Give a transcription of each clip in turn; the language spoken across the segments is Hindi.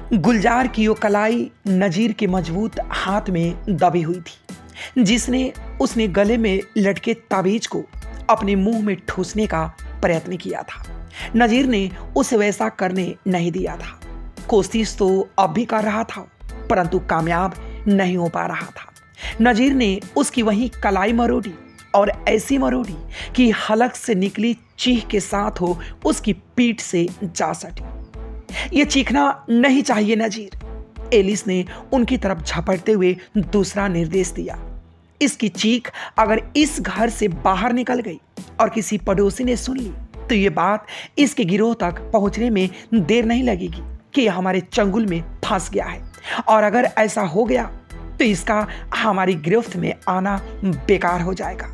गुलजार की वो कलाई नजीर के मजबूत हाथ में दबी हुई थी, जिसने उसने गले में लटके ताबीज को अपने मुंह में ठूसने का प्रयत्न किया था। नजीर ने उसे वैसा करने नहीं दिया था। कोशिश तो अब भी कर रहा था, परंतु कामयाब नहीं हो पा रहा था। नजीर ने उसकी वही कलाई मरोड़ी और ऐसी मरोड़ी कि हलक से निकली चीख के साथ हो उसकी पीठ से जा सटी। ये चीखना नहीं चाहिए नजीर, एलिस ने उनकी तरफ झपटते हुए दूसरा निर्देश दिया। इसकी चीख अगर इस घर से बाहर निकल गई और किसी पड़ोसी ने सुन ली तो ये बात इसके गिरोह तक पहुंचने में देर नहीं लगेगी कि यह हमारे चंगुल में फंस गया है, और अगर ऐसा हो गया तो इसका हमारी गिरफ्त में आना बेकार हो जाएगा।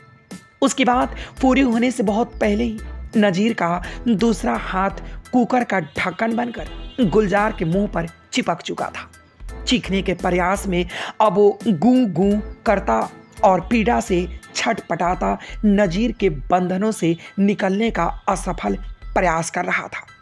उसकी बात पूरी होने से बहुत पहले ही नजीर का दूसरा हाथ कुकर का ढक्कन बनकर गुलजार के मुंह पर चिपक चुका था। चीखने के प्रयास में अब वो गूं गूं करता और पीड़ा से छटपटाता नजीर के बंधनों से निकलने का असफल प्रयास कर रहा था।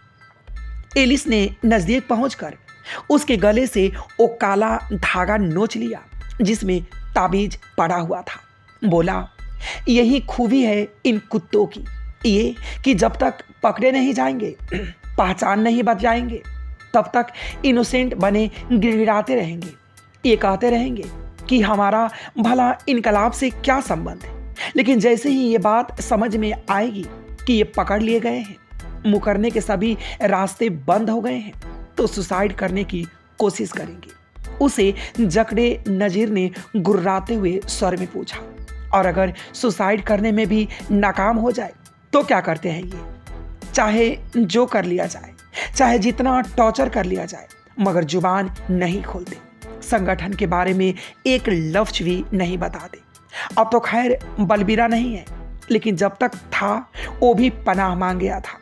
एलिस ने नजदीक पहुंचकर उसके गले से वो काला धागा नोच लिया जिसमें ताबीज पड़ा हुआ था। बोला, यही खूबी है इन कुत्तों की, ये कि जब तक पकड़े नहीं जाएंगे, पहचान नहीं बचाएंगे, तब तक इनोसेंट बने गिड़गिड़ाते रहेंगे। ये कहते रहेंगे कि हमारा भला इनकलाब से क्या संबंध है, लेकिन जैसे ही ये बात समझ में आएगी कि ये पकड़ लिए गए हैं, मुकरने के सभी रास्ते बंद हो गए हैं, तो सुसाइड करने की कोशिश करेंगे। उसे जकड़े नजीर ने गुर्राते हुए स्वर में पूछा, और अगर सुसाइड करने में भी नाकाम हो जाए तो क्या करते हैं ये? चाहे जो कर लिया जाए, चाहे जितना टॉर्चर कर लिया जाए, मगर जुबान नहीं खोलते, संगठन के बारे में एक लफ्ज भी नहीं बताते। अब तो खैर बलबीरा नहीं है, लेकिन जब तक था वो भी पनाह मांग गया था।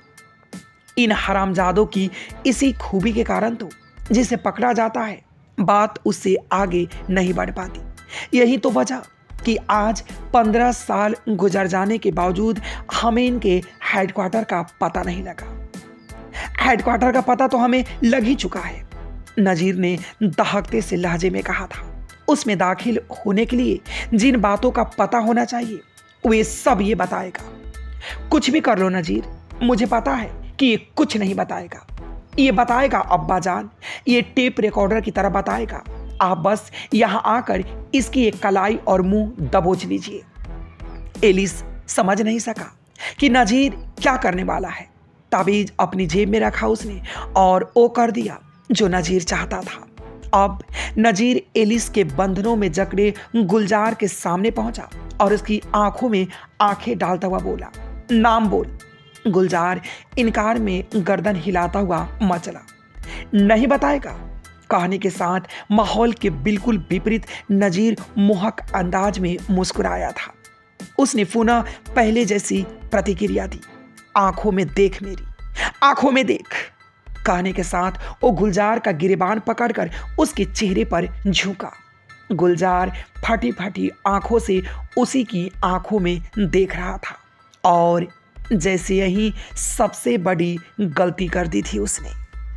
इन हरामजादों की इसी खूबी के कारण तो जिसे पकड़ा जाता है बात उससे आगे नहीं बढ़ पाती। यही तो वजह कि आज 15 साल गुजर जाने के बावजूद हमें इनके हेडक्वार्टर का पता नहीं लगा। हेडक्वार्टर का पता तो हमें लग ही चुका है, नजीर ने दहकते से लहजे में कहा था। उसमें दाखिल होने के लिए जिन बातों का पता होना चाहिए वे सब ये बताएगा। कुछ भी कर लो नजीर, मुझे पता है कि ये कुछ नहीं बताएगा। ये बताएगा अब्बा जान, ये टेप रिकॉर्डर की तरह बताएगा। आप बस यहां आकर इसकी एक कलाई और मुंह दबोच लीजिए। एलिस समझ नहीं सका कि नजीर क्या करने वाला है। ताबीज अपनी जेब में रखा उसने और वो कर दिया जो नजीर चाहता था। अब नजीर एलिस के बंधनों में जकड़े गुलजार के सामने पहुंचा और उसकी आंखों में आंखें डालता हुआ बोला, नाम बोल। गुलजार इनकार में गर्दन हिलाता हुआ मचला, नहीं बताएगा। कहने के साथ माहौल के बिल्कुल विपरीत नजीर मोहक अंदाज में मुस्कुराया था। उसने पुनः पहले जैसी प्रतिक्रिया दी, आंखों में देख मेरी, आंखों में देख। कहने के साथ वो गुलजार का गिरेबान पकड़कर उसके चेहरे पर झुका। गुलजार फटी फटी आंखों से उसी की आंखों में देख रहा था, और जैसे यही सबसे बड़ी गलती कर दी थी उसने।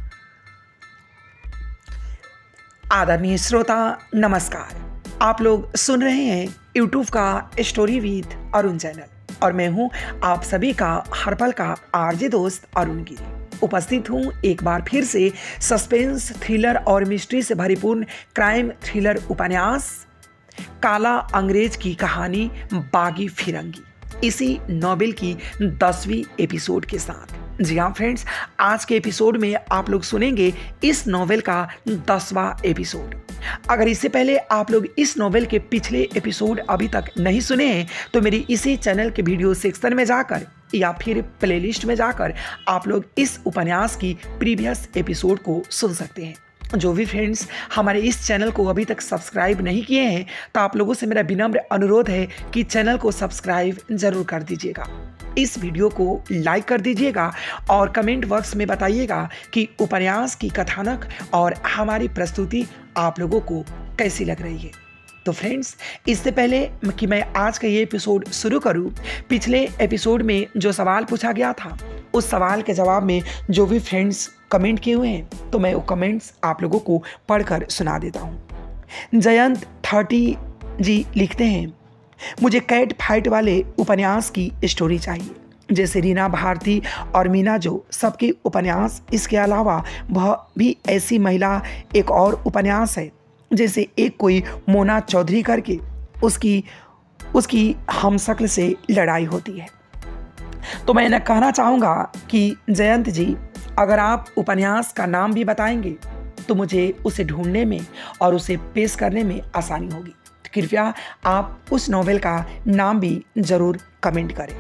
आदरणीय श्रोता नमस्कार, आप लोग सुन रहे हैं यूट्यूब का स्टोरी विद अरुण चैनल, और मैं हूं आप सभी का हर पल का आरजे दोस्त अरुण गिरी। उपस्थित हूं एक बार फिर से सस्पेंस, थ्रिलर और मिस्ट्री से भरीपूर्ण क्राइम थ्रिलर उपन्यास काला अंग्रेज की कहानी बागी फिरंगी, इसी नॉवेल की 10वीं एपिसोड के साथ। जी हाँ फ्रेंड्स, आज के एपिसोड में आप लोग सुनेंगे इस नॉवेल का 10वां एपिसोड। अगर इससे पहले आप लोग इस नॉवेल के पिछले एपिसोड अभी तक नहीं सुने हैं तो मेरी इसी चैनल के वीडियो सेक्शन में जाकर या फिर प्लेलिस्ट में जाकर आप लोग इस उपन्यास की प्रीवियस एपिसोड को सुन सकते हैं। जो भी फ्रेंड्स हमारे इस चैनल को अभी तक सब्सक्राइब नहीं किए हैं तो आप लोगों से मेरा विनम्र अनुरोध है कि चैनल को सब्सक्राइब जरूर कर दीजिएगा, इस वीडियो को लाइक कर दीजिएगा और कमेंट बॉक्स में बताइएगा कि उपन्यास की कथानक और हमारी प्रस्तुति आप लोगों को कैसी लग रही है। तो फ्रेंड्स, इससे पहले कि मैं आज का ये एपिसोड शुरू करूं, पिछले एपिसोड में जो सवाल पूछा गया था उस सवाल के जवाब में जो भी फ्रेंड्स कमेंट किए हुए हैं तो मैं वो कमेंट्स आप लोगों को पढ़कर सुना देता हूँ। जयंत 30 जी लिखते हैं, मुझे कैट फाइट वाले उपन्यास की स्टोरी चाहिए, जैसे रीना भारती और मीना जो सबके उपन्यास। इसके अलावा वह भी ऐसी महिला एक और उपन्यास है, जैसे एक कोई मोना चौधरी करके उसकी हमशक्ल से लड़ाई होती है। तो मैं न कहना चाहूँगा कि जयंत जी, अगर आप उपन्यास का नाम भी बताएंगे तो मुझे उसे ढूंढने में और उसे पेश करने में आसानी होगी। तो कृपया आप उस नॉवेल का नाम भी ज़रूर कमेंट करें।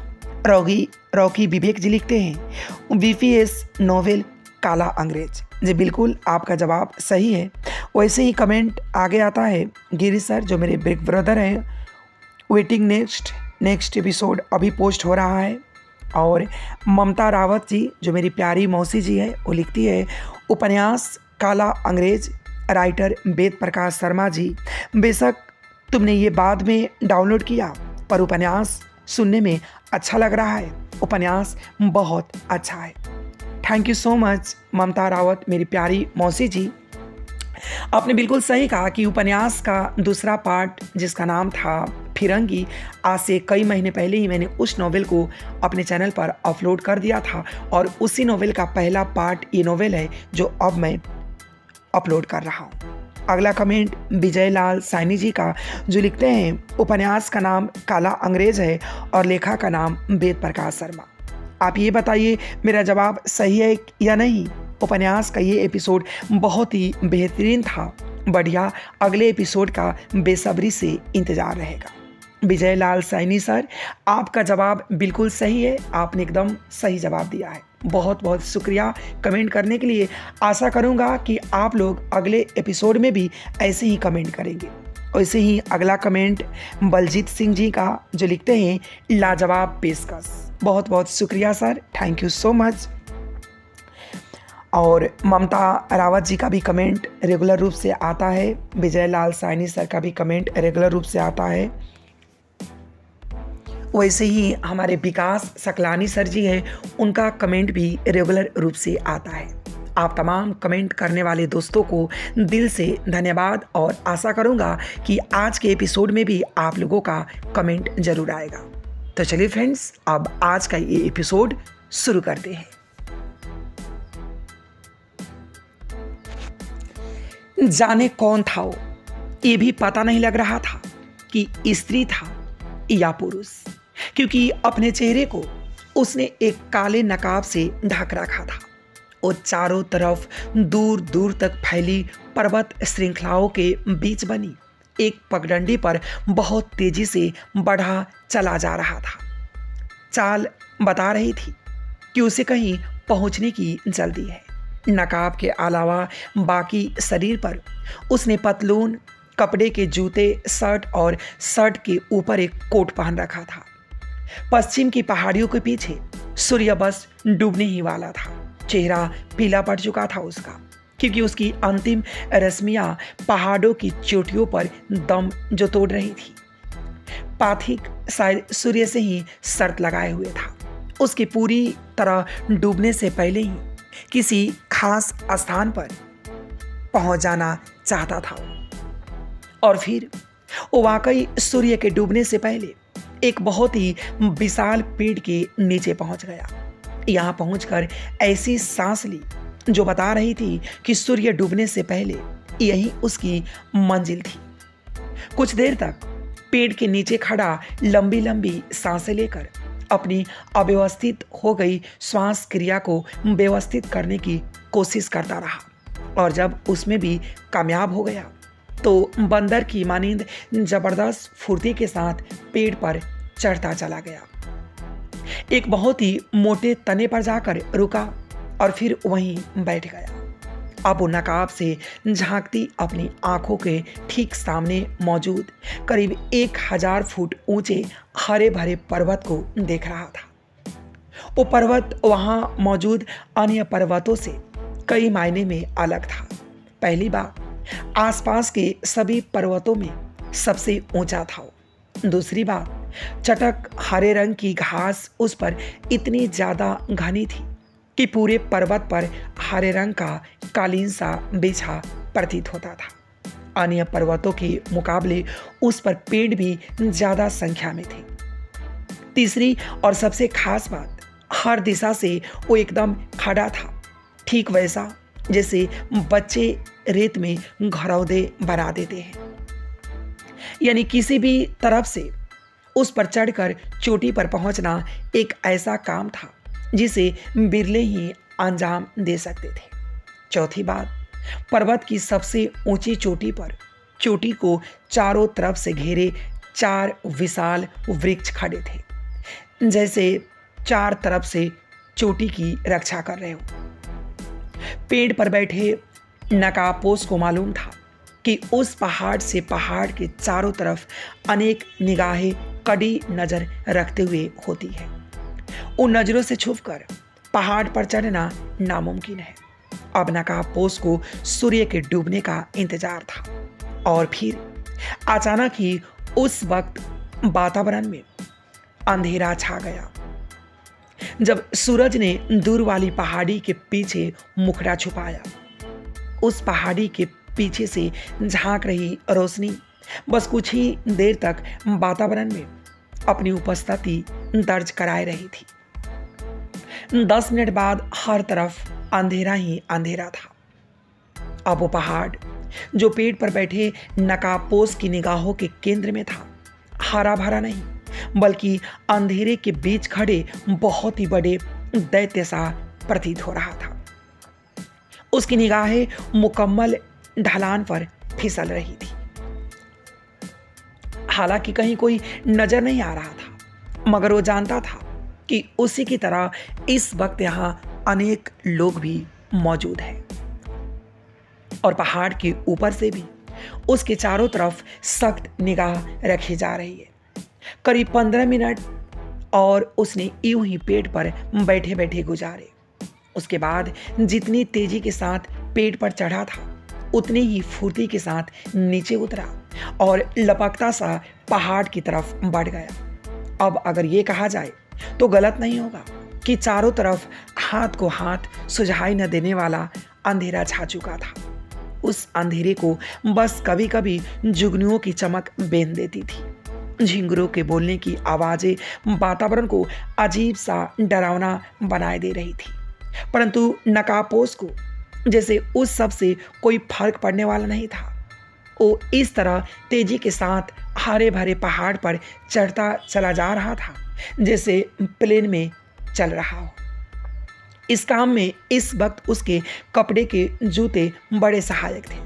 रॉकी विवेक जी लिखते हैं, बीपीएस नॉवेल काला अंग्रेज। जी बिल्कुल, आपका जवाब सही है। वैसे ही कमेंट आगे आता है गिरीश सर, जो मेरे बिग ब्रदर हैं, वेटिंग नेक्स्ट एपिसोड अभी पोस्ट हो रहा है। और ममता रावत जी, जो मेरी प्यारी मौसी जी है, वो लिखती है, उपन्यास काला अंग्रेज, राइटर वेद प्रकाश शर्मा जी। बेशक तुमने ये बाद में डाउनलोड किया, पर उपन्यास सुनने में अच्छा लग रहा है, उपन्यास बहुत अच्छा है। Thank you so much Mamta Rawat, मेरी प्यारी मौसी जी। आपने बिल्कुल सही कहा कि उपन्यास का दूसरा पार्ट, जिसका नाम था फिरंगी, आज से कई महीने पहले ही मैंने उस नॉवेल को अपने चैनल पर अपलोड कर दिया था, और उसी नॉवेल का पहला पार्ट ये नॉवेल है जो अब मैं अपलोड कर रहा हूँ। अगला कमेंट विजय लाल सैनी जी का, जो लिखते हैं, उपन्यास का नाम काला अंग्रेज है और लेखक का नाम वेद प्रकाश शर्मा। आप ये बताइए मेरा जवाब सही है या नहीं। उपन्यास का ये एपिसोड बहुत ही बेहतरीन था, बढ़िया। अगले एपिसोड का बेसब्री से इंतज़ार रहेगा। विजय लाल सैनी सर, आपका जवाब बिल्कुल सही है, आपने एकदम सही जवाब दिया है। बहुत बहुत शुक्रिया कमेंट करने के लिए। आशा करूँगा कि आप लोग अगले एपिसोड में भी ऐसे ही कमेंट करेंगे। वैसे ही अगला कमेंट बलजीत सिंह जी का, जो लिखते हैं, लाजवाब पेशकश। बहुत बहुत शुक्रिया sir, thank you so much. और ममता रावत जी का भी कमेंट रेगुलर रूप से आता है, विजय लाल सैनी सर का भी कमेंट रेगुलर रूप से आता है। वैसे ही हमारे विकास सकलानी सर जी हैं, उनका कमेंट भी रेगुलर रूप से आता है। आप तमाम कमेंट करने वाले दोस्तों को दिल से धन्यवाद, और आशा करूंगा कि आज के एपिसोड में भी आप लोगों का कमेंट जरूर आएगा। तो चलिए फ्रेंड्स, अब आज का ये एपिसोड शुरू करते हैं। जाने कौन था वो, ये भी पता नहीं लग रहा था कि स्त्री था या पुरुष, क्योंकि अपने चेहरे को उसने एक काले नकाब से ढक रखा था और चारों तरफ दूर दूर तक फैली पर्वत श्रृंखलाओं के बीच बनी एक पगडंडी पर बहुत तेजी से बढ़ा चला जा रहा था। चाल बता रही थी कि उसे कहीं पहुंचने की जल्दी है। नकाब के अलावा बाकी शरीर पर उसने पतलून कपड़े के जूते, शर्ट और शर्ट के ऊपर एक कोट पहन रखा था। पश्चिम की पहाड़ियों के पीछे सूर्य बस डूबने ही वाला था। चेहरा पीला पड़ चुका था उसका, क्योंकि उसकी अंतिम रश्मियां पहाड़ों की चोटियों पर दम जो तोड़ रही थी। पाथिक शायद सूर्य से ही शर्त लगाए हुए था। उसकी पूरी तरह डूबने से पहले ही किसी खास स्थान पर पहुंच जाना चाहता था। और फिर वो वाकई सूर्य के डूबने से पहले एक बहुत ही विशाल पेड़ के नीचे पहुंच गया। यहाँ पहुंचकर ऐसी सांस ली जो बता रही थी कि सूर्य डूबने से पहले यही उसकी मंजिल थी। कुछ देर तक पेड़ के नीचे खड़ा लंबी लंबी सांसें लेकर अपनी अव्यवस्थित हो गई श्वास क्रिया को व्यवस्थित करने की कोशिश करता रहा, और जब उसमें भी कामयाब हो गया तो बंदर की मानिंद जबरदस्त फुर्ती के साथ पेड़ पर चढ़ता चला गया। एक बहुत ही मोटे तने पर जाकर रुका और फिर वहीं बैठ गया। अब वो नकाब से झांकती अपनी आंखों के ठीक सामने मौजूद करीब 1000 फुट ऊंचे हरे भरे पर्वत को देख रहा था। वो पर्वत वहां मौजूद अन्य पर्वतों से कई मायने में अलग था। पहली बात, आसपास के सभी पर्वतों में सबसे ऊंचा था। दूसरी बात, चटक हरे रंग की घास उस पर इतनी ज्यादा घनी थी कि पूरे पर्वत पर हरे रंग का कालीन सा बिछा प्रतीत होता था। अन्य पर्वतों के मुकाबले उस पर पेड़ भी ज्यादा संख्या में थे। तीसरी और सबसे खास बात, हर दिशा से वो एकदम खड़ा था, ठीक वैसा जैसे बच्चे रेत में घरौंदे बना देते हैं। यानी किसी भी तरफ से उस पर चढ़कर चोटी पर पहुंचना एक ऐसा काम था जिसे बिरले ही अंजाम दे सकते थे। चौथी बात, पर्वत की सबसे ऊंची चोटी पर चोटी को चारों तरफ से घेरे 4 विशाल वृक्ष खड़े थे, जैसे 4 तरफ से चोटी की रक्षा कर रहे हो। पेड़ पर बैठे नकाबपोश को मालूम था कि उस पहाड़ से पहाड़ के चारों तरफ अनेक निगाहें कड़ी नजर रखते हुए होती है। उन नजरों से छुपकर पहाड़ पर चढ़ना नामुमकिन है। अब नकाबपोश को सूर्य के डूबने का इंतजार था और फिर अचानक ही उस वक्त वातावरण में अंधेरा छा गया। जब सूरज ने दूर वाली पहाड़ी के पीछे मुखड़ा छुपाया, उस पहाड़ी के पीछे से झांक रही रोशनी बस कुछ ही देर तक वातावरण में अपनी उपस्थिति दर्ज कराए रही थी। 10 मिनट बाद हर तरफ अंधेरा ही अंधेरा था। अब वो पहाड़ जो पेड़ पर बैठे नकाबपोश की निगाहों के केंद्र में था, हरा भरा नहीं बल्कि अंधेरे के बीच खड़े बहुत ही बड़े दैत्य सा प्रतीत हो रहा था। उसकी निगाहें मुकम्मल ढलान पर फिसल रही थी। हालांकि कहीं कोई नजर नहीं आ रहा था, मगर वो जानता था कि उसी की तरह इस वक्त यहां अनेक लोग भी मौजूद हैं और पहाड़ के ऊपर से भी उसके चारों तरफ सख्त निगाह रखी जा रही है। करीब 15 मिनट और उसने यूं ही पेड़ पर बैठे बैठे गुजारे। उसके बाद जितनी तेजी के साथ पेड़ पर चढ़ा था, उतनी ही फुर्ती के साथ नीचे उतरा और लपकता सा पहाड़ की तरफ बढ़ गया। अब अगर ये कहा जाए तो गलत नहीं होगा कि चारों तरफ हाथ को हाथ सुझाई न देने वाला अंधेरा छा चुका था। उस अंधेरे को बस कभी कभी जुगनुओं की चमक बेंध देती थी। झिंगुरों के बोलने की आवाजें वातावरण को अजीब सा डरावना बनाए दे रही थी, परंतु नकाबपोश को जैसे उस सब से कोई फर्क पड़ने वाला नहीं था। वो इस तरह तेजी के साथ हरे भरे पहाड़ पर चढ़ता चला जा रहा था जैसे प्लेन में चल रहा हो। इस काम में इस वक्त उसके कपड़े के जूते बड़े सहायक थे।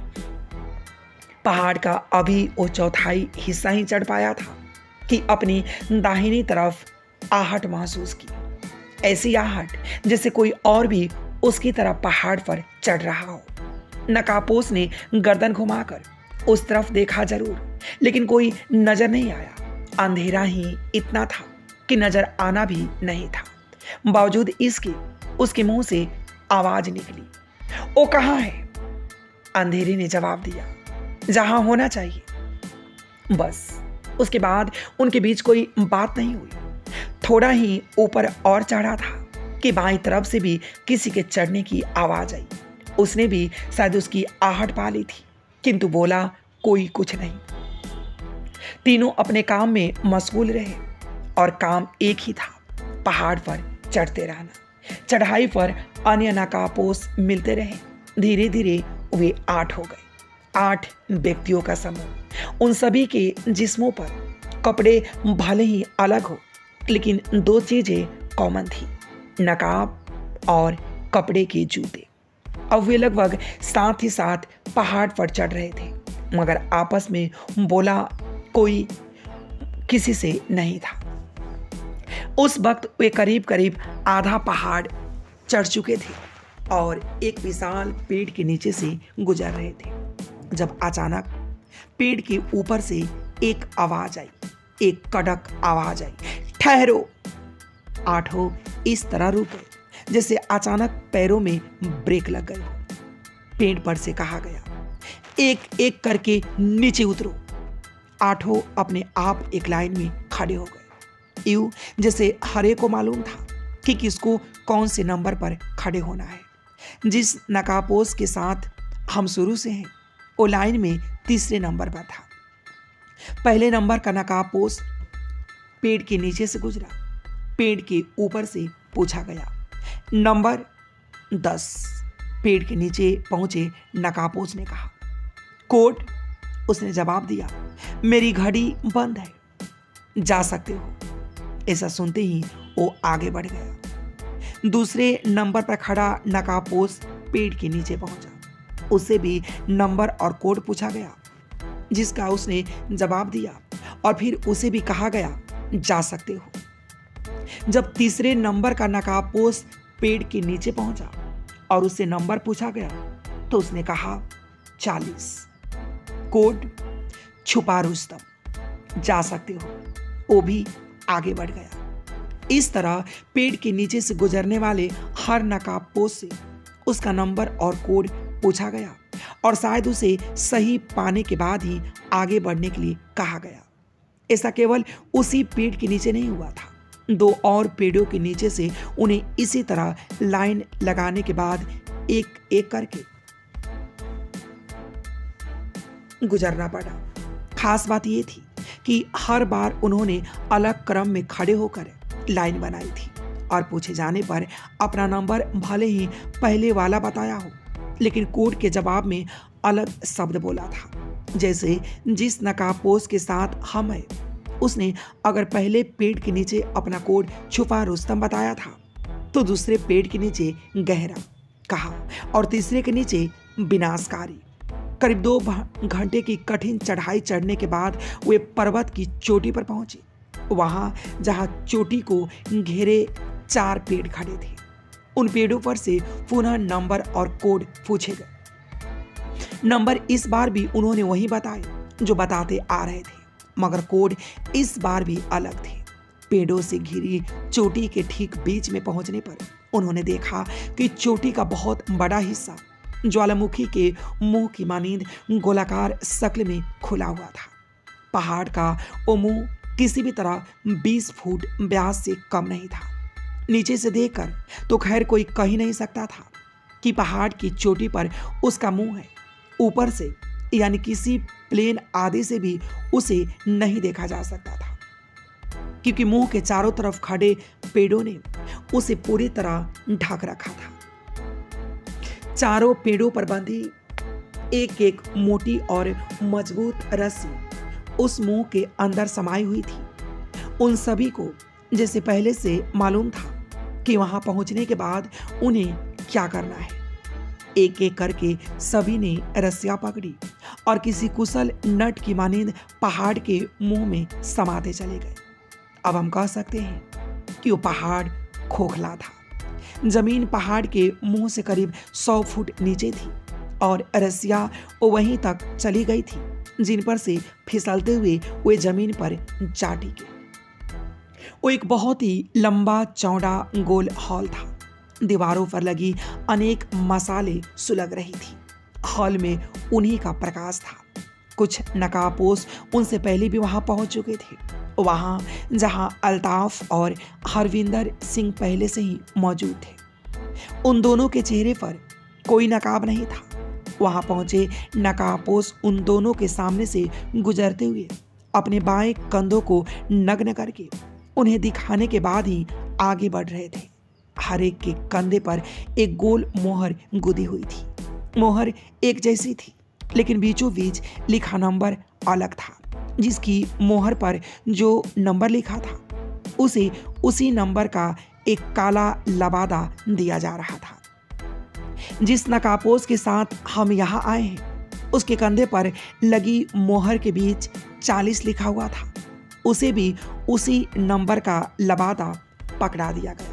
पहाड़ का अभी वो चौथाई हिस्सा ही चढ़ पाया था कि अपनी दाहिनी तरफ आहट महसूस की। ऐसी आहट जैसे कोई और भी उसकी तरह पहाड़ पर चढ़ रहा हो। नकाबपोश ने गर्दन घुमाकर उस तरफ देखा जरूर, लेकिन कोई नजर नहीं आया। अंधेरा ही इतना था कि नजर आना भी नहीं था। बावजूद इसके उसके मुंह से आवाज निकली, ओ कहाँ है? अंधेरे ने जवाब दिया, जहां होना चाहिए। बस उसके बाद उनके बीच कोई बात नहीं हुई। थोड़ा ही ऊपर और चढ़ा था कि बाईं तरफ से भी किसी के चढ़ने की आवाज आई। उसने भी शायद उसकी आहट पा ली थी, किंतु बोला कोई कुछ नहीं। तीनों अपने काम में मशगूल रहे और काम एक ही था, पहाड़ पर चढ़ते रहना। चढ़ाई पर अन्य नकाबपोश मिलते रहे। धीरे धीरे वे 8 हो गए। 8 व्यक्तियों का समूह। उन सभी के जिस्मों पर कपड़े भले ही अलग हो, लेकिन 2 चीजें कॉमन थी, नकाब और कपड़े के जूते। अब वे लगभग साथ ही साथ पहाड़ पर चढ़ रहे थे, मगर आपस में बोला कोई किसी से नहीं था। उस वक्त वे करीब करीब आधा पहाड़ चढ़ चुके थे और एक विशाल पेड़ के नीचे से गुजर रहे थे, जब अचानक पेड़ के ऊपर से एक आवाज आई, एक कड़क आवाज आई, ठहरो। 8 इस तरह रुके जैसे अचानक पैरों में ब्रेक लग गई हो। पेड़ पर से कहा गया, एक एक करके नीचे उतरो। 8 अपने आप एक लाइन में खड़े हो गए, यूं जैसे हर एक को मालूम था कि किसको कौन से नंबर पर खड़े होना है। जिस नकाबपोश के साथ हम शुरू से हैं वो लाइन में तीसरे नंबर पर था। पहले नंबर का नकाबपोश पेड़ के नीचे से गुजरा। पेड़ के ऊपर से पूछा गया, नंबर 10। पेड़ के नीचे पहुंचे नकाबपोश ने कहा, कोड। उसने जवाब दिया, मेरी घड़ी बंद है, जा सकते हो। ऐसा सुनते ही वो आगे बढ़ गया। दूसरे नंबर पर खड़ा नकाबपोश पेड़ के नीचे पहुंचा। उससे भी नंबर और कोड पूछा गया, जिसका उसने जवाब दिया और फिर उसे भी कहा गया, जा सकते हो। जब तीसरे नंबर का नकाबपोश पेड़ के नीचे पहुंचा और उससे नंबर पूछा गया तो उसने कहा, 40। कोड छुपा रुस्तम, जा सकते हो। वो भी आगे बढ़ गया। इस तरह पेड़ के नीचे से गुजरने वाले हर नकाबपोश से उसका नंबर और कोड पूछा गया और शायद उसे सही पाने के बाद ही आगे बढ़ने के लिए कहा गया। ऐसा केवल उसी पेड़ के नीचे नहीं हुआ था, 2 और पेड़ों के नीचे से उन्हें इसी तरह लाइन लगाने के बाद एक एक करके गुजरना पड़ा। खास बात यह थी कि हर बार उन्होंने अलग क्रम में खड़े होकर लाइन बनाई थी और पूछे जाने पर अपना नंबर भले ही पहले वाला बताया हो, लेकिन कोड के जवाब में अलग शब्द बोला था। जैसे जिस नकाबपोश के साथ हम है, उसने अगर पहले पेड़ के नीचे अपना कोड छुपा रुस्तम बताया था तो दूसरे पेड़ के नीचे गहरा कहा और तीसरे के नीचे विनाशकारी। करीब 2 घंटे की कठिन चढ़ाई चढ़ने के बाद वे पर्वत की चोटी पर पहुंचे। वहां जहां चोटी को घेरे 4 पेड़ खड़े थे, उन पेड़ों पर से पुनः नंबर और कोड पूछे गए। नंबर इस बार भी उन्होंने वही बताए जो बताते आ रहे थे, मगर कोड इस बार भी अलग थे। पेड़ों से घिरी चोटी के ठीक बीच में पहुंचने पर उन्होंने देखा कि चोटी का बहुत बड़ा हिस्सा ज्वालामुखी के मुंह की मानींद गोलाकार शक्ल में खुला हुआ था। पहाड़ का वो मुंह किसी भी तरह 20 फुट व्यास से कम नहीं था। नीचे से देखकर तो खैर कोई कह ही नहीं सकता था कि पहाड़ की चोटी पर उसका मुंह है। ऊपर से यानी किसी प्लेन आदि से भी उसे नहीं देखा जा सकता था, क्योंकि मुंह के चारों तरफ खड़े पेड़ों ने उसे पूरी तरह ढक रखा था। चारों पेड़ों पर बंधी एक एक मोटी और मजबूत रस्सी उस मुंह के अंदर समाई हुई थी। उन सभी को जैसे पहले से मालूम था कि वहां पहुंचने के बाद उन्हें क्या करना है। एक एक करके सभी ने रस्सियां पकड़ी और किसी कुशल नट की मानींद पहाड़ के मुंह में समाते चले गए। अब हम कह सकते हैं कि वो पहाड़ खोखला था। जमीन पहाड़ के मुंह से करीब 100 फुट नीचे थी और रस्सियां वहीं तक चली गई थी जिन पर से फिसलते हुए वे जमीन पर जा टिके। वो एक बहुत ही लंबा चौड़ा गोल हॉल था। दीवारों पर लगी अनेक मसाले सुलग रही थी। हॉल में उन्हीं का प्रकाश था। कुछ नकाबपोश उनसे पहले भी वहां पहुंच चुके थे, वहां जहां अल्ताफ और हरविंदर सिंह पहले से ही मौजूद थे। उन दोनों के चेहरे पर कोई नकाब नहीं था। वहां पहुंचे नकाबपोश उन दोनों के सामने से गुजरते हुए अपने बाएं कंधों को नग्न करके उन्हें दिखाने के बाद ही आगे बढ़ रहे थे। हर एक के कंधे पर एक गोल मोहर गुदी हुई थी। मोहर एक जैसी थी, लेकिन बीचों बीच लिखा नंबर अलग था। जिसकी मोहर पर जो नंबर लिखा था उसे उसी नंबर का एक काला लबादा दिया जा रहा था। जिस नकाबपोश के साथ हम यहाँ आए हैं उसके कंधे पर लगी मोहर के बीच 40 लिखा हुआ था। उसे भी उसी नंबर का लबादा पकड़ा दिया गया।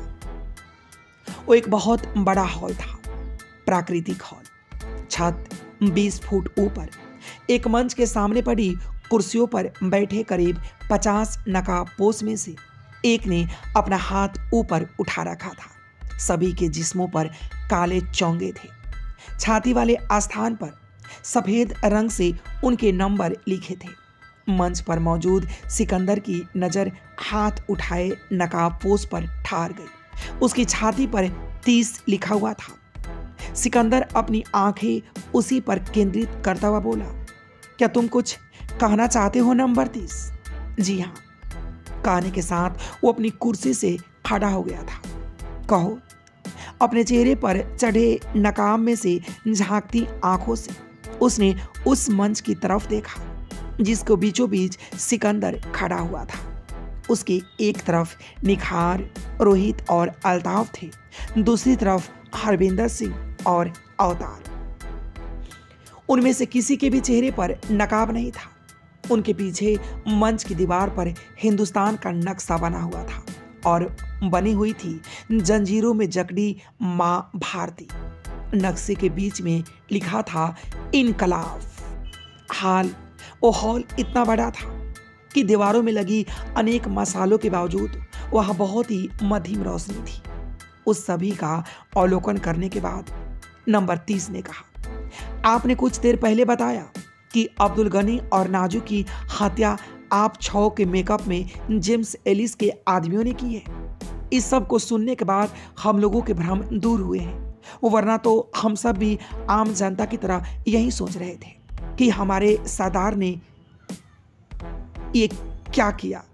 वो एक बहुत बड़ा हॉल था, प्राकृतिक हॉल। छत 20 फुट ऊपर एक मंच के सामने पड़ी कुर्सियों पर बैठे करीब 50 नकाबपोश में से एक ने अपना हाथ ऊपर उठा रखा था। सभी के जिस्मों पर काले चोंगे थे। छाती वाले आस्थान पर सफेद रंग से उनके नंबर लिखे थे। मंच पर मौजूद सिकंदर की नज़र हाथ उठाए नकाबपोश पर ठहर गई। उसकी छाती पर 30 लिखा हुआ था। सिकंदर अपनी आंखें उसी पर केंद्रित करता हुआ बोला, क्या तुम कुछ कहना चाहते हो नंबर 30? जी हाँ, कहने के साथ वो अपनी कुर्सी से खड़ा हो गया था। कहो। अपने चेहरे पर चढ़े नकाब में से झांकती आंखों से उसने उस मंच की तरफ देखा जिसको बीचों बीच सिकंदर खड़ा हुआ था। उसकी एक तरफ निखार, रोहित और अल्ताफ थे, दूसरी तरफ हरविंदर सिंह और अवतार। उनमें से किसी के भी चेहरे पर नकाब नहीं था। उनके पीछे मंच की दीवार पर हिंदुस्तान का नक्शा बना हुआ था और बनी हुई थी जंजीरों में जकड़ी मां भारती। नक्शे के बीच में लिखा था इनकलाब। वो हॉल इतना बड़ा था कि दीवारों में लगी अनेक मसालों के बावजूद वह बहुत ही मध्यम रोशनी थी। उस सभी का अवलोकन करने के बाद नंबर 30 ने कहा, आपने कुछ देर पहले बताया कि अब्दुल गनी और नाजू की हत्या आप 6 के मेकअप में जेम्स एलिस के आदमियों ने की है। इस सब को सुनने के बाद हम लोगों के भ्रम दूर हुए हैं, वरना तो हम सब भी आम जनता की तरह यही सोच रहे थे कि हमारे सरदार ने ये क्या किया।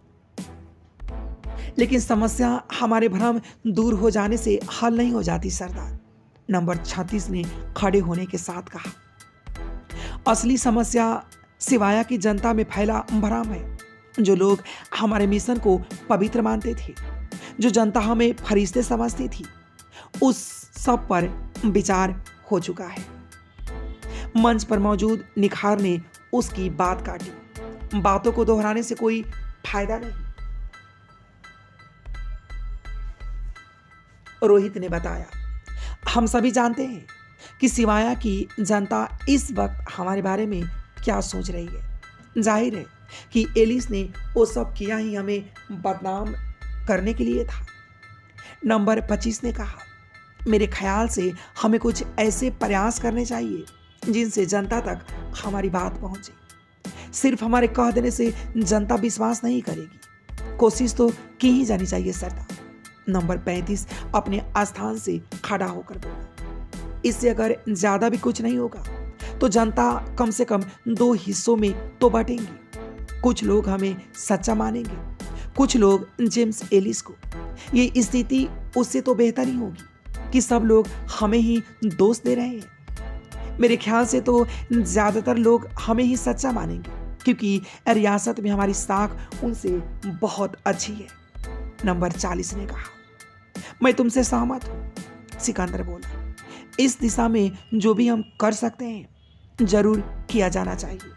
लेकिन समस्या हमारे भ्रम दूर हो जाने से हल नहीं हो जाती सरदार। नंबर 36 ने खड़े होने के साथ कहा, असली समस्या सिवाया की जनता में फैला भ्रम है। जो लोग हमारे मिशन को पवित्र मानते थे, जो जनता हमें फरिश्ते समझती थी, उस सब पर विचार हो चुका है। मंच पर मौजूद निखार ने उसकी बात काटी। बातों को दोहराने से कोई फायदा नहीं। रोहित ने बताया, हम सभी जानते हैं कि सिवाया की जनता इस वक्त हमारे बारे में क्या सोच रही है। जाहिर है कि एलिस ने वो सब किया ही हमें बदनाम करने के लिए था। नंबर 25 ने कहा, मेरे ख्याल से हमें कुछ ऐसे प्रयास करने चाहिए जिनसे जनता तक हमारी बात पहुंचे। सिर्फ हमारे कह देने से जनता विश्वास नहीं करेगी। कोशिश तो की ही जानी चाहिए सरदार। नंबर 35 अपने स्थान से खड़ा होकर बोला, इससे अगर ज्यादा भी कुछ नहीं होगा तो जनता कम से कम 2 हिस्सों में तो बटेंगी। कुछ लोग हमें सच्चा मानेंगे, कुछ लोग जेम्स एलिस को। ये स्थिति उससे तो बेहतर ही होगी कि सब लोग हमें ही दोष दे रहे हैं। मेरे ख्याल से तो ज्यादातर लोग हमें ही सच्चा मानेंगे क्योंकि रियासत में हमारी साख उनसे बहुत अच्छी है। नंबर 40 ने कहा, मैं तुमसे सहमत हूं। सिकंदर बोला, इस दिशा में जो भी हम कर सकते हैं जरूर किया जाना चाहिए।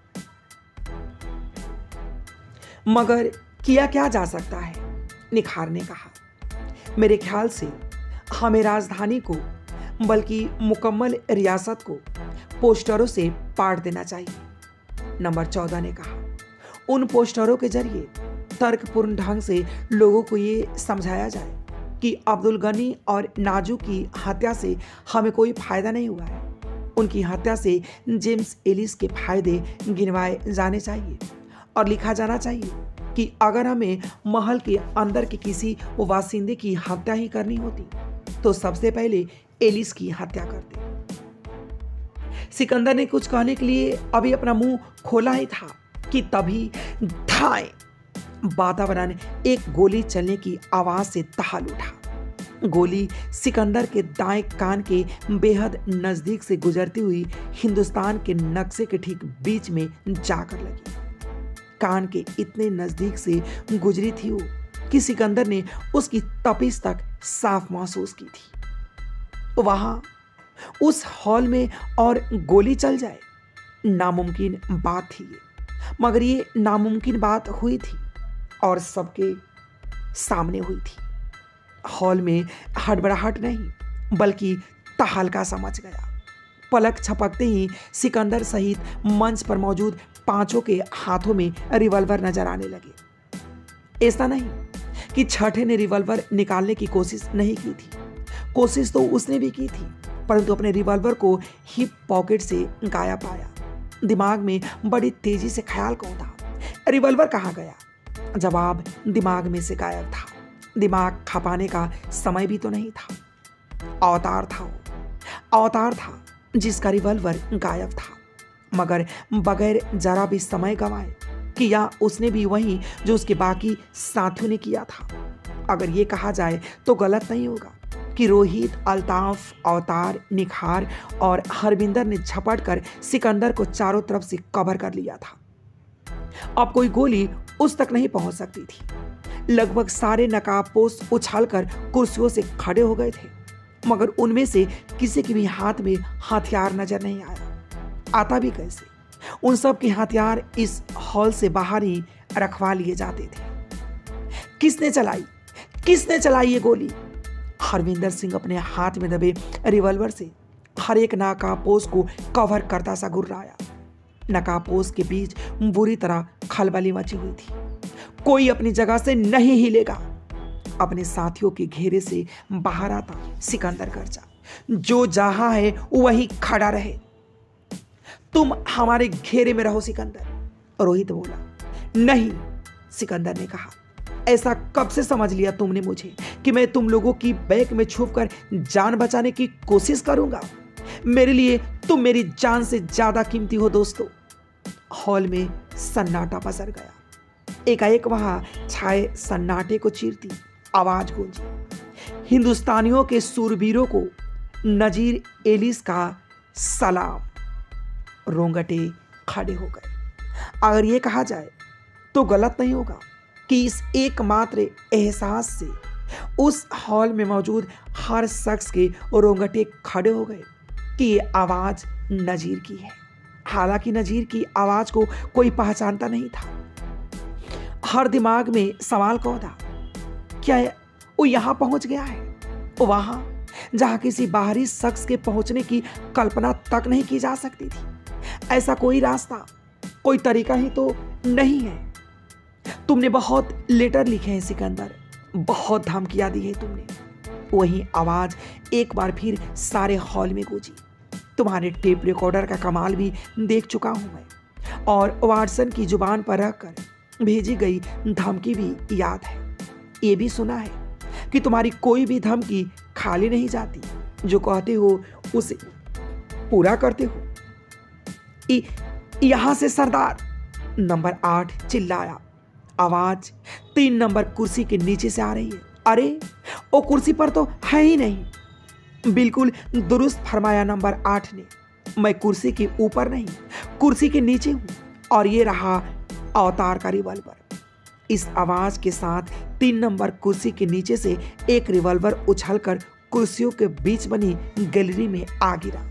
मगर किया क्या जा सकता है? निखार ने कहा, मेरे ख्याल से हमें राजधानी को बल्कि मुकम्मल रियासत को पोस्टरों से पाट देना चाहिए। नंबर 14 ने कहा, उन पोस्टरों के जरिए तर्कपूर्ण ढंग से लोगों को ये समझाया जाए कि अब्दुल गनी और नाजू की हत्या से हमें कोई फायदा नहीं हुआ है। उनकी हत्या से जेम्स एलिस के फायदे गिनवाए जाने चाहिए और लिखा जाना चाहिए कि अगर हमें महल के अंदर के किसी वासिंदे की हत्या ही करनी होती तो सबसे पहले एलिस की हत्या करते। सिकंदर ने कुछ कहने के लिए अभी अपना मुंह खोला ही था कि तभी धाए वातावरण एक गोली चलने की आवाज से दहल उठा। गोली सिकंदर के दाएं कान के बेहद नजदीक से गुजरती हुई हिंदुस्तान के नक्शे के ठीक बीच में जाकर लगी। कान के इतने नजदीक से गुजरी थी वो कि सिकंदर ने उसकी तपिश तक साफ महसूस की थी। वहां उस हॉल में और गोली चल जाए, नामुमकिन बात थी ये, मगर ये नामुमकिन बात हुई थी और सबके सामने हुई थी। हॉल में हड़बड़ाहट नहीं बल्कि तहलका सा मच गया। पलक झपकते ही सिकंदर सहित मंच पर मौजूद 5 के हाथों में रिवॉल्वर नजर आने लगे। ऐसा नहीं कि छठे ने रिवॉल्वर निकालने की कोशिश नहीं की थी, कोशिश तो उसने भी की थी, परंतु अपने रिवॉल्वर को हिप पॉकेट से गायब पाया। दिमाग में बड़ी तेजी से ख्याल कौंधा, रिवॉल्वर कहाँ गया? जवाब दिमाग में से गायब था। दिमाग खपाने का समय भी तो नहीं था। अवतार था वो, अवतार था जिसका रिवॉल्वर गायब था, मगर बगैर जरा भी समय गंवाए किया उसने भी वही जो उसके बाकी साथियों ने किया था। अगर ये कहा जाए तो गलत नहीं होगा कि रोहित, अल्ताफ, अवतार, निखार और हरविंदर ने झपट कर सिकंदर को चारों तरफ से कवर कर लिया था। अब कोई गोली उस तक नहीं पहुंच सकती थी। लगभग सारे नकाबपोश उछालकर कुर्सियों से खड़े हो गए थे, मगर उनमें से किसी के भी हाथ में हथियार नजर नहीं आया। आता भी कैसे? उन सब के हथियार इस हॉल से बाहर ही रखवा लिए जाते थे। किसने चलाई ये गोली? हरविंदर सिंह अपने हाथ में दबे रिवॉल्वर से हर एक नकाबपोश को कवर करता सा गुर्राया। नकाबपोश के बीच बुरी तरह खलबली मची हुई थी। कोई अपनी जगह से नहीं हिलेगा। अपने साथियों के घेरे से बाहर आता सिकंदर गर्जा, जो जहां है वहीं खड़ा रहे। तुम हमारे घेरे में रहो सिकंदर, रोहित बोला। नहीं, सिकंदर ने कहा, ऐसा कब से समझ लिया तुमने मुझे कि मैं तुम लोगों की बैक में छुपकर जान बचाने की कोशिश करूंगा? मेरे लिए तुम मेरी जान से ज्यादा कीमती हो दोस्तों। हॉल में सन्नाटा पसर गया। एकाएक वहां छाए सन्नाटे को चीरती आवाज गूंजी। हिंदुस्तानियों के सूरवीरों को नजीर एलिस का सलाम। रोंगटे खड़े हो गए। अगर ये कहा जाए तो गलत नहीं होगा कि इस एकमात्र एहसास से उस हॉल में मौजूद हर शख्स के रोंगटे खड़े हो गए कि ये आवाज नजीर की है। हालांकि नजीर की आवाज को कोई पहचानता नहीं था। हर दिमाग में सवाल कौन था? क्या वो यहां पहुंच गया है, वहां जहां किसी बाहरी शख्स के पहुंचने की कल्पना तक नहीं की जा सकती थी? ऐसा कोई रास्ता, कोई तरीका ही तो नहीं है। तुमने बहुत लेटर लिखे हैं सिकंदर, बहुत धमकियां दी है तुमने। वही आवाज एक बार फिर सारे हॉल में गूंजी। तुम्हारे टेप रिकॉर्डर का कमाल भी देख चुका हूं मैं, और वाटसन की जुबान पर रखकर भेजी गई धमकी भी याद है। ये भी सुना है कि तुम्हारी कोई भी धमकी खाली नहीं जाती। जो कहते हो उसे पूरा करते हो। यहां से सरदार, नंबर 8 चिल्लाया। आवाज 3 नंबर कुर्सी के नीचे से आ रही है। अरे वो कुर्सी पर तो है ही नहीं। बिल्कुल दुरुस्त फरमाया नंबर 8 ने। मैं कुर्सी के ऊपर नहीं, कुर्सी के नीचे हूं, और ये रहा अवतार का रिवॉल्वर। इस आवाज के साथ 3 नंबर कुर्सी के नीचे से एक रिवॉल्वर उछलकर कुर्सियों के बीच बनी गैलरी में आ गिरा।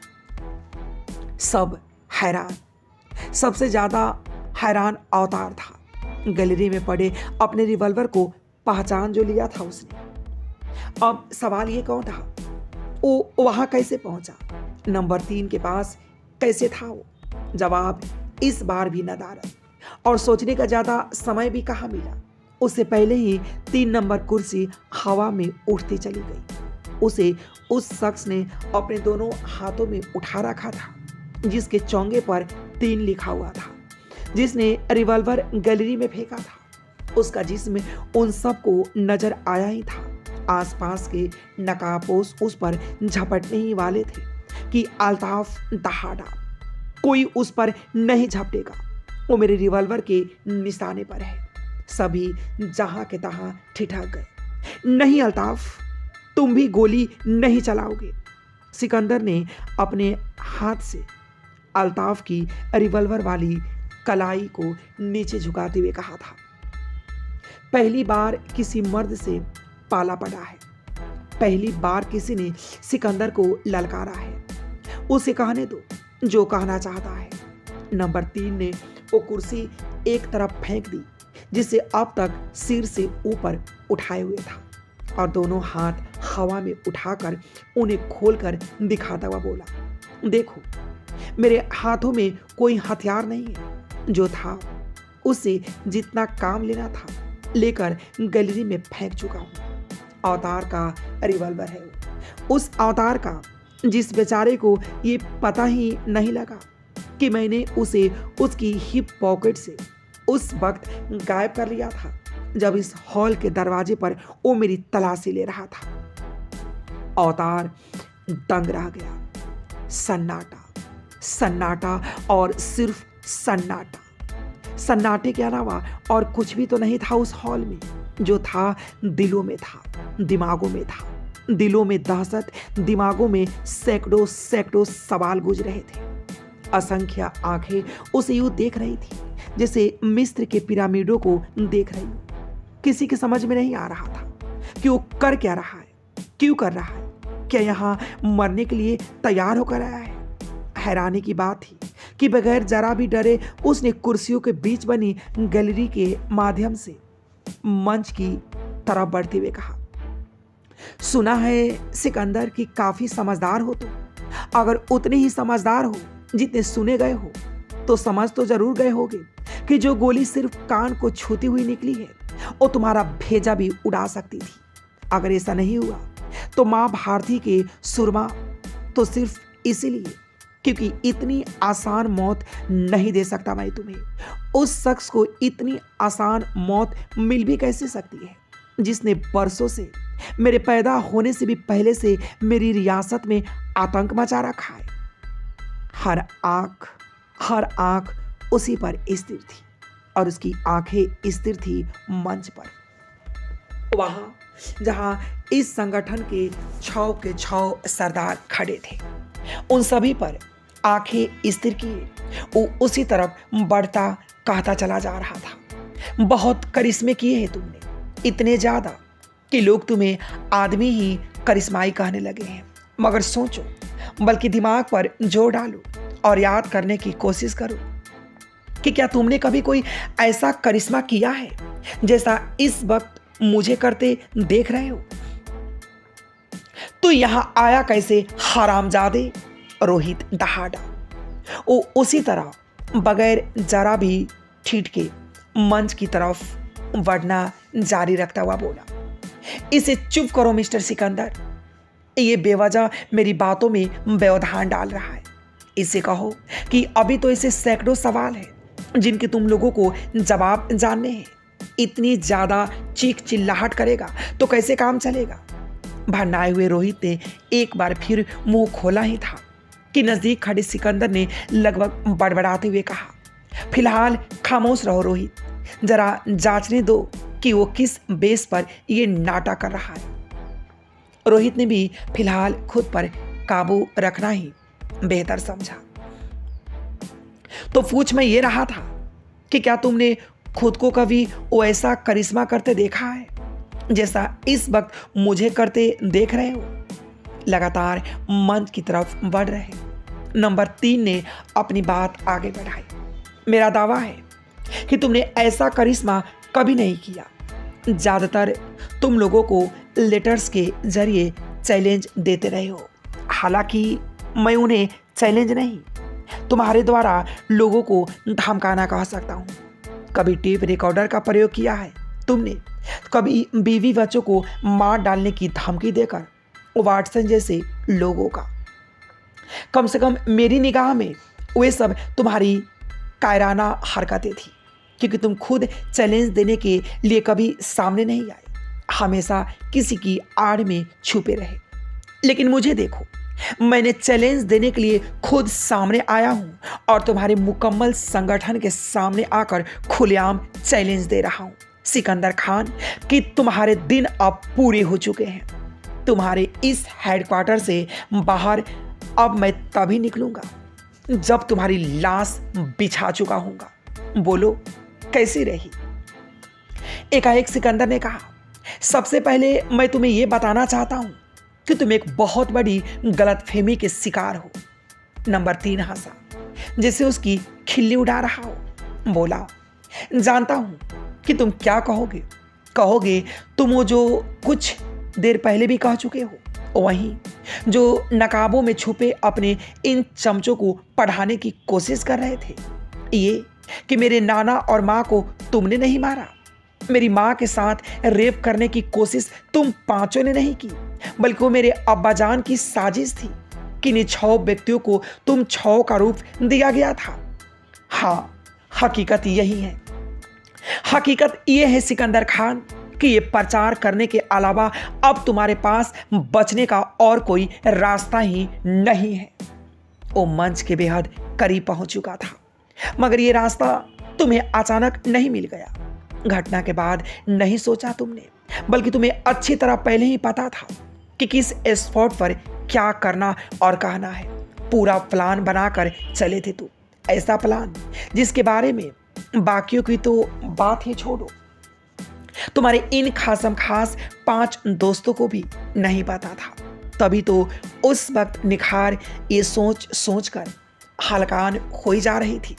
सब हैरान। सबसे ज्यादा हैरान अवतार था। गैलरी में पड़े अपने रिवॉल्वर को पहचान जो लिया था उसने। अब सवाल ये कौन था? वो वहां कैसे पहुंचा? नंबर 3 के पास कैसे था वो? जवाब इस बार भी नदारद, और सोचने का ज्यादा समय भी कहाँ मिला। उससे पहले ही 3 नंबर कुर्सी हवा में उठती चली गई। उसे उस शख्स ने अपने दोनों हाथों में उठा रखा था, जिसके चोंगे पर 3 लिखा हुआ था, जिसने रिवॉल्वर गैलरी में फेंका था। उसका जिस्म उन सबको नजर आया ही था। आसपास के नकाबपोश उस पर झपटने ही वाले थे कि अल्ताफ दहाड़ा, कोई उस पर नहीं झपटेगा, वो मेरे रिवॉल्वर के निशाने पर है। सभी जहां के तहां ठिठक गए। नहीं अल्ताफ, तुम भी गोली नहीं चलाओगे। सिकंदर ने अपने हाथ से अल्ताफ की रिवॉल्वर वाली कलाई को नीचे झुकाते हुए कहा था। पहली बार किसी मर्द से पाला पड़ा है। पहली बार किसी ने सिकंदर को ललकारा है। उसे कहने दो जो कहना चाहता है। नंबर 3 ने वो कुर्सी एक तरफ फेंक दी, जिसे अब तक सिर से ऊपर उठाए हुए था, और दोनों हाथ हवा में उठाकर उन्हें खोलकर दिखाता हुआ बोला, देखो मेरे हाथों में कोई हथियार नहीं है। जो था उससे जितना काम लेना था लेकर गैलरी में फेंक चुका हूं। अवतार का रिवॉल्वर है, उस अवतार का जिस बेचारे को ये पता ही नहीं लगा कि मैंने उसे उसकी हिप पॉकेट से उस वक्त गायब कर लिया था जब इस हॉल के दरवाजे पर वो मेरी तलाशी ले रहा था। अवतार दंग रह गया। सन्नाटा, सन्नाटा और सिर्फ सन्नाटा। सन्नाटे के अलावा और कुछ भी तो नहीं था उस हॉल में। जो था दिलों में था, दिमागों में था। दिलों में दहशत, दिमागों में सैकड़ों सैकड़ों सवाल गूंज रहे थे। असंख्य आंखें उसे यूं देख रही थी जैसे मिस्र के पिरामिडों को देख रही हो। किसी की समझ में नहीं आ रहा था कि वो कर क्या रहा है, क्यों कर रहा है, क्या यहाँ मरने के लिए तैयार होकर आया है। हैरानी की बात थी कि बगैर जरा भी डरे उसने कुर्सियों के बीच बनी गैलरी के माध्यम से मंच की तरफ बढ़ते हुए कहा, सुना है सिकंदर कि काफी समझदार हो तुम। अगर उतने ही समझदार हो जितने सुने गए हो तो समझ तो जरूर गए होगे कि जो गोली सिर्फ कान को छूती हुई निकली है वो तुम्हारा भेजा भी उड़ा सकती थी। अगर ऐसा नहीं हुआ तो मां भारती के सुरमा तो सिर्फ इसीलिए क्योंकि इतनी आसान मौत नहीं दे सकता मैं तुम्हें। उस शख्स को इतनी आसान मौत मिल भी कैसे सकती है जिसने बरसों से, मेरे पैदा होने से भी पहले से मेरी रियासत में आतंक मचा रखा है। हर आंख उसी पर स्थिर थी और उसकी आंखें स्थिर थी मंच पर, वहां जहां इस संगठन के 6 के 6 सरदार खड़े थे। उन सभी पर आंखें स्थिर किए वो उसी तरफ बढ़ता कहता चला जा रहा था, बहुत करिश्मे किए हैं तुमने, इतने ज्यादा कि लोग तुम्हें आदमी ही करिश्माई कहने लगे हैं। मगर सोचो, बल्कि दिमाग पर जोर डालो और याद करने की कोशिश करो कि क्या तुमने कभी कोई ऐसा करिश्मा किया है जैसा इस वक्त मुझे करते देख रहे हो। तो यहां आया कैसे हरामजादे, रोहित दहाड़ा। वो उसी तरह बगैर जरा भी ठिठके मंच की तरफ बढ़ना जारी रखता हुआ बोला, इसे चुप करो मिस्टर सिकंदर, ये बेवजह मेरी बातों में व्यवधान डाल रहा है। इसे कहो कि अभी तो इसे सैकड़ों सवाल हैं जिनके तुम लोगों को जवाब जानने हैं। इतनी ज्यादा चीख चिल्लाहट करेगा तो कैसे काम चलेगा। भरनाए हुए रोहित ने एक बार फिर मुंह खोला ही था कि नजदीक खड़े सिकंदर ने लगभग बड़बड़ाते हुए कहा, फिलहाल खामोश रहो रोहित, जरा जांचने दो कि वो किस बेस पर ये नाटक कर रहा है। रोहित ने भी फिलहाल खुद पर काबू रखना ही बेहतर समझा। तो पूछ में ये रहा था कि क्या तुमने खुद को कभी वैसा करिश्मा करते देखा है जैसा इस वक्त मुझे करते देख रहे हो। लगातार मंच की तरफ बढ़ रहे नंबर 3 ने अपनी बात आगे बढ़ाई, मेरा दावा है कि तुमने ऐसा करिश्मा कभी नहीं किया। ज्यादातर तुम लोगों को लेटर्स के जरिए चैलेंज देते रहे हो। हालांकि मैं उन्हें चैलेंज नहीं, तुम्हारे द्वारा लोगों को धमकाना कह सकता हूँ। कभी टेप रिकॉर्डर का प्रयोग किया है तुमने, कभी बीवी बच्चों को मार डालने की धमकी देकर वाटसन जैसे लोगों का। कम से कम मेरी निगाह में वे सब तुम्हारी कायराना हरकतें थी, क्योंकि तुम खुद चैलेंज देने के लिए कभी सामने नहीं आए, हमेशा किसी की आड़ में छुपे रहे। लेकिन मुझे देखो, मैंने चैलेंज देने के लिए खुद सामने आया हूं और तुम्हारे मुकम्मल संगठन के सामने आकर खुलेआम चैलेंज दे रहा हूं सिकंदर खान कि तुम्हारे दिन अब पूरे हो चुके हैं। तुम्हारे इस हेडक्वार्टर से बाहर अब मैं तभी निकलूंगा जब तुम्हारी लाश बिछा चुका हूंगा। बोलो कैसी रही। एकाएक सिकंदर ने कहा, सबसे पहले मैं तुम्हें यह बताना चाहता हूं कि तुम एक बहुत बड़ी गलतफहमी के शिकार हो। नंबर 3 हंसा जैसे उसकी खिल्ली उड़ा रहा हो। बोला, जानता हूं कि तुम क्या कहोगे। तुम वो जो कुछ देर पहले भी कह चुके हो, वहीं जो नकाबों में छुपे अपने इन चमचों को पढ़ाने की कोशिश कर रहे थे। ये कि मेरे नाना और माँ को तुमने नहीं मारा, मेरी माँ के साथ रेप करने की कोशिश तुम पांचों ने नहीं की, बल्कि वो मेरे अब्बाजान की साजिश थी कि इन 6 व्यक्तियों को तुम 6 का रूप दिया गया था। हाँ, हकीकत यही है हकीकत ये है सिकंदर खान कि ये प्रचार करने के अलावा अब तुम्हारे पास बचने का और कोई रास्ता ही नहीं है। वो मंच के बेहद करीब पहुंच चुका था, मगर ये रास्ता तुम्हें अचानक नहीं मिल गया। घटना के बाद नहीं सोचा तुमने, बल्कि तुम्हें अच्छी तरह पहले ही पता था कि किस स्पॉट पर क्या करना और कहना है। पूरा प्लान बनाकर चले थे तुम, ऐसा प्लान जिसके बारे में बाकियों की तो बात ही छोड़ो, तुम्हारे इन खासम खास 5 दोस्तों को भी नहीं पता था। तभी तो उस वक्त निखार ये सोच सोच कर हलकान हो जा रही थी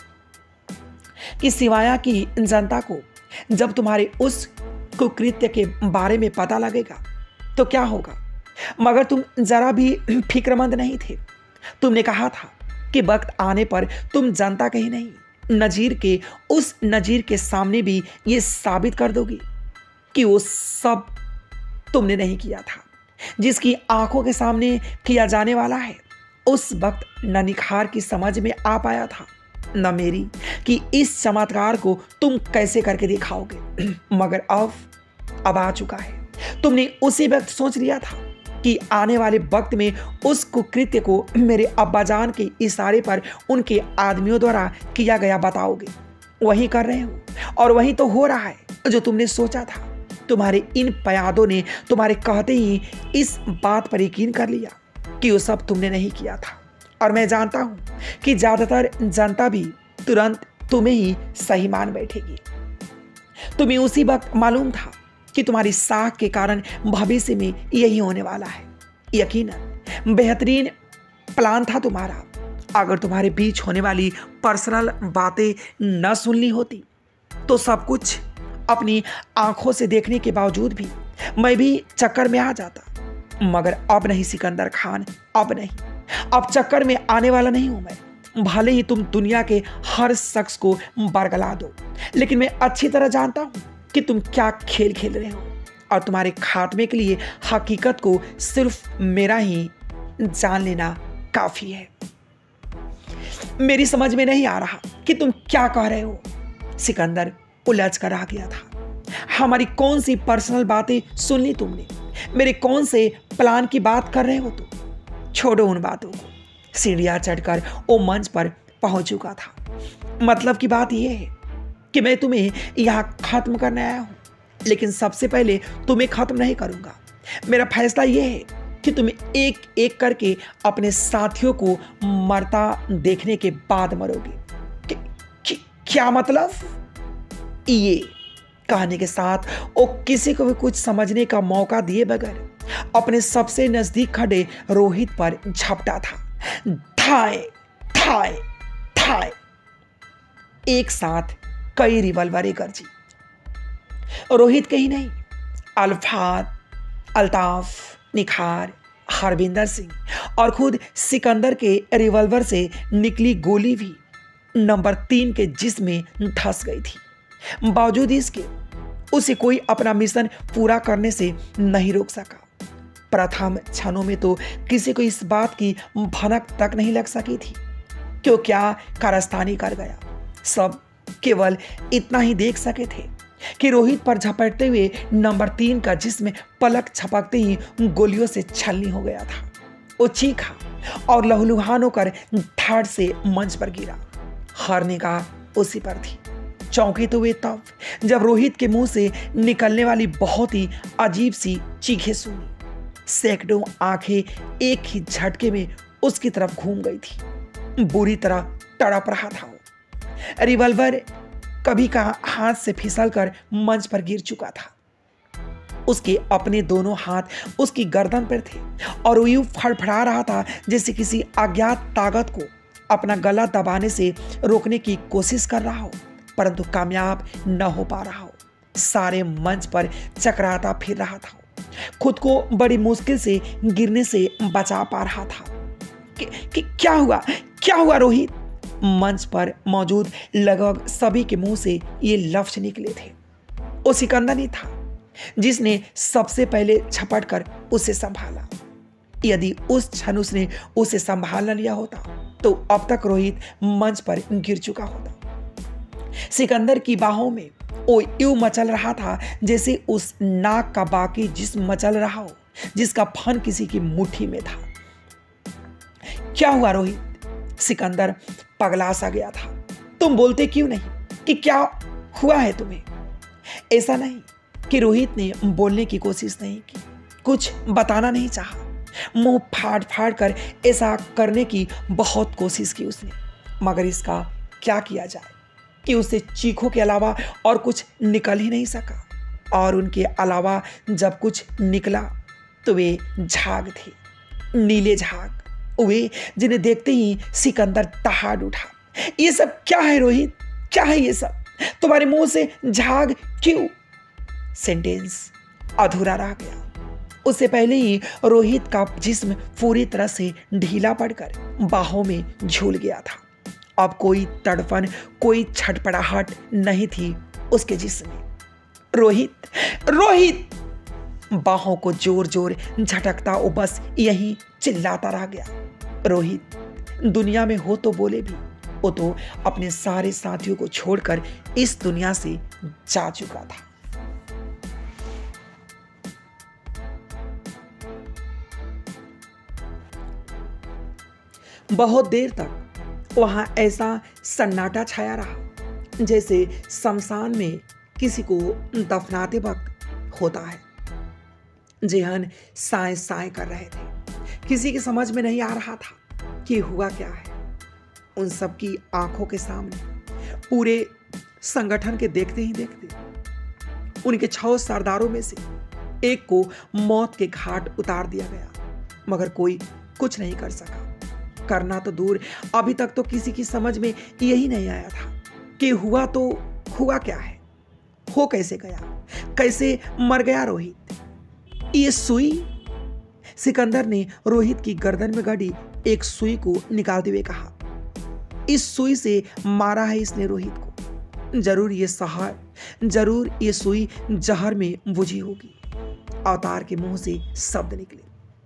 कि सिवाया की जनता को जब तुम्हारे उस कुकृत्य के बारे में पता लगेगा तो क्या होगा। मगर तुम जरा भी फिक्रमंद नहीं थे। तुमने कहा था कि वक्त आने पर तुम जनता के ही नहीं, उस नजीर के सामने भी ये साबित कर दोगी कि वो सब तुमने नहीं किया था जिसकी आंखों के सामने किया जाने वाला है। उस वक्त न निखार की समझ में आ पाया था न मेरी कि इस चमत्कार को तुम कैसे करके दिखाओगे, मगर अब आ चुका है। तुमने उसी वक्त सोच लिया था कि आने वाले वक्त में उस कुकृत्य को मेरे अब्बाजान के इशारे पर उनके आदमियों द्वारा किया गया बताओगे। वही कर रहे हो और वही तो हो रहा है जो तुमने सोचा था। तुम्हारे इन पयादों ने तुम्हारे कहते ही इस बात पर यकीन कर लिया कि वो सब तुमने नहीं किया था। और मैं जानता हूं कि ज्यादातर जनता भी तुरंत तुम्हें ही सही मान बैठेगी। तुम्हें उसी वक्त मालूम था कि तुम्हारी साख के कारण भविष्य में यही होने वाला है। यकीनन बेहतरीन प्लान था तुम्हारा। अगर तुम्हारे बीच होने वाली पर्सनल बातें न सुननी होती तो सब कुछ अपनी आंखों से देखने के बावजूद भी मैं भी चक्कर में आ जाता। मगर अब नहीं सिकंदर खान, अब नहीं। अब चक्कर में आने वाला नहीं हूं मैं। भले ही तुम दुनिया के हर शख्स को बरगला दो, लेकिन मैं अच्छी तरह जानता हूं कि तुम क्या खेल खेल रहे हो और तुम्हारे खात्मे के लिए हकीकत को सिर्फ मेरा ही जान लेना काफी है। मेरी समझ में नहीं आ रहा कि तुम क्या कह रहे हो। सिकंदर उलझ कर आ गया था। हमारी कौन सी पर्सनल बातें सुन ली तुमने? मेरे कौन से प्लान की बात कर रहे हो तुम? छोड़ो उन बातों को। सीढ़ियां चढ़कर वो मंच पर पहुंच चुका था। मतलब की बात यह है कि मैं तुम्हें यहां खत्म करने आया हूं, लेकिन सबसे पहले तुम्हें खत्म नहीं करूंगा। मेरा फैसला यह है कि तुम एक एक करके अपने साथियों को मरता देखने के बाद मरोगे। क्या मतलब? ये कहने के साथ वो किसी को भी कुछ समझने का मौका दिए बगैर अपने सबसे नजदीक खड़े रोहित पर झपटा था। ठाए ठाए ठाए एक साथ कई रिवॉल्वरें गरजी। रोहित के ही नहीं, अल्फात, अल्ताफ, निखार, हरविंदर सिंह और खुद सिकंदर के रिवॉल्वर से निकली गोली भी नंबर 3 के जिस्म में धंस गई थी। बावजूद इसके उसे कोई अपना मिशन पूरा करने से नहीं रोक सका। प्रथम क्षणों में तो किसी को इस बात की भनक तक नहीं लग सकी थी कि वो क्या कारस्तानी कर गया। सब केवल इतना ही देख सके थे कि रोहित पर झपटते हुए नंबर 3 का जिस्म पलक झपकते ही गोलियों से छलनी हो गया था। वो चीखा और लहूलुहान होकर धड़ से मंच पर गिरा। हर निगाह उसी पर थी। चौंके तो वे तब जब रोहित के मुंह से निकलने वाली बहुत ही अजीब सी चीखें सुनी। सैकड़ों आंखें एक ही झटके में उसकी तरफ घूम गई थी। बुरी तरह तड़प रहा था वो। रिवॉल्वर कभी का हाथ से फिसलकर मंच पर गिर चुका था। उसके अपने दोनों हाथ उसकी गर्दन पर थे और वो यूं फड़फड़ा रहा था जैसे किसी अज्ञात ताकत को अपना गला दबाने से रोकने की कोशिश कर रहा हो, परंतु कामयाब न हो पा रहा हो। सारे मंच पर चकराता फिर रहा था। खुद को बड़ी मुश्किल से गिरने से बचा पा रहा था। कि क्या हुआ रोहित? मंच पर मौजूद लगभग सभी के मुंह से ये लफ्ज निकले थे। वो सिकंदर ही था जिसने सबसे पहले झपट कर उसे संभाला। यदि उस क्षण उसने उसे संभाल लिया होता तो अब तक रोहित मंच पर गिर चुका होता। सिकंदर की बाहों में वो यूं मचल रहा था जैसे उस नाग का बाकी जिस्म मचल रहा हो, जिसका फन किसी की मुट्ठी में था। क्या हुआ रोहित? सिकंदर पगला सा गया था। तुम बोलते क्यों नहीं कि क्या हुआ है तुम्हें? ऐसा नहीं कि रोहित ने बोलने की कोशिश नहीं की, कुछ बताना नहीं चाहा। मुंह फाड़ फाड़ कर ऐसा करने की बहुत कोशिश की उसने, मगर इसका क्या किया जाए कि उसे चीखों के अलावा और कुछ निकल ही नहीं सका। और उनके अलावा जब कुछ निकला तो वे झाग थे, नीले झाग, वे जिन्हें देखते ही सिकंदर दहाड़ उठा। ये सब क्या है रोहित? क्या है ये सब? तुम्हारे मुंह से झाग क्यों? सेंटेंस अधूरा रह गया। उससे पहले ही रोहित का जिस्म पूरी तरह से ढीला पड़कर बाहों में झूल गया था। अब कोई तड़फन, कोई छटपटाहट नहीं थी उसके जिस्म में। रोहित, रोहित! बाहों को जोर जोर झटकता वो बस यही चिल्लाता रह गया। रोहित दुनिया में हो तो बोले भी, वो तो अपने सारे साथियों को छोड़कर इस दुनिया से जा चुका था। बहुत देर तक वहां ऐसा सन्नाटा छाया रहा जैसे शमशान में किसी को दफनाते वक्त होता है। जेहन साए साए कर रहे थे। किसी की समझ में नहीं आ रहा था कि हुआ क्या है। उन सबकी आंखों के सामने पूरे संगठन के देखते ही देखते उनके 6 सरदारों में से एक को मौत के घाट उतार दिया गया, मगर कोई कुछ नहीं कर सका। करना तो दूर, अभी तक तो किसी की समझ में यही नहीं आया था कि हुआ तो हुआ क्या है, हो कैसे गया, कैसे मर गया रोहित। ये सुई? सिकंदर ने रोहित की गर्दन में गड़ी एक सुई को निकालते हुए कहा, इस सुई से मारा है इसने रोहित को। जरूर ये सुई जहर में बुझी होगी। अवतार के मुंह से शब्द निकले,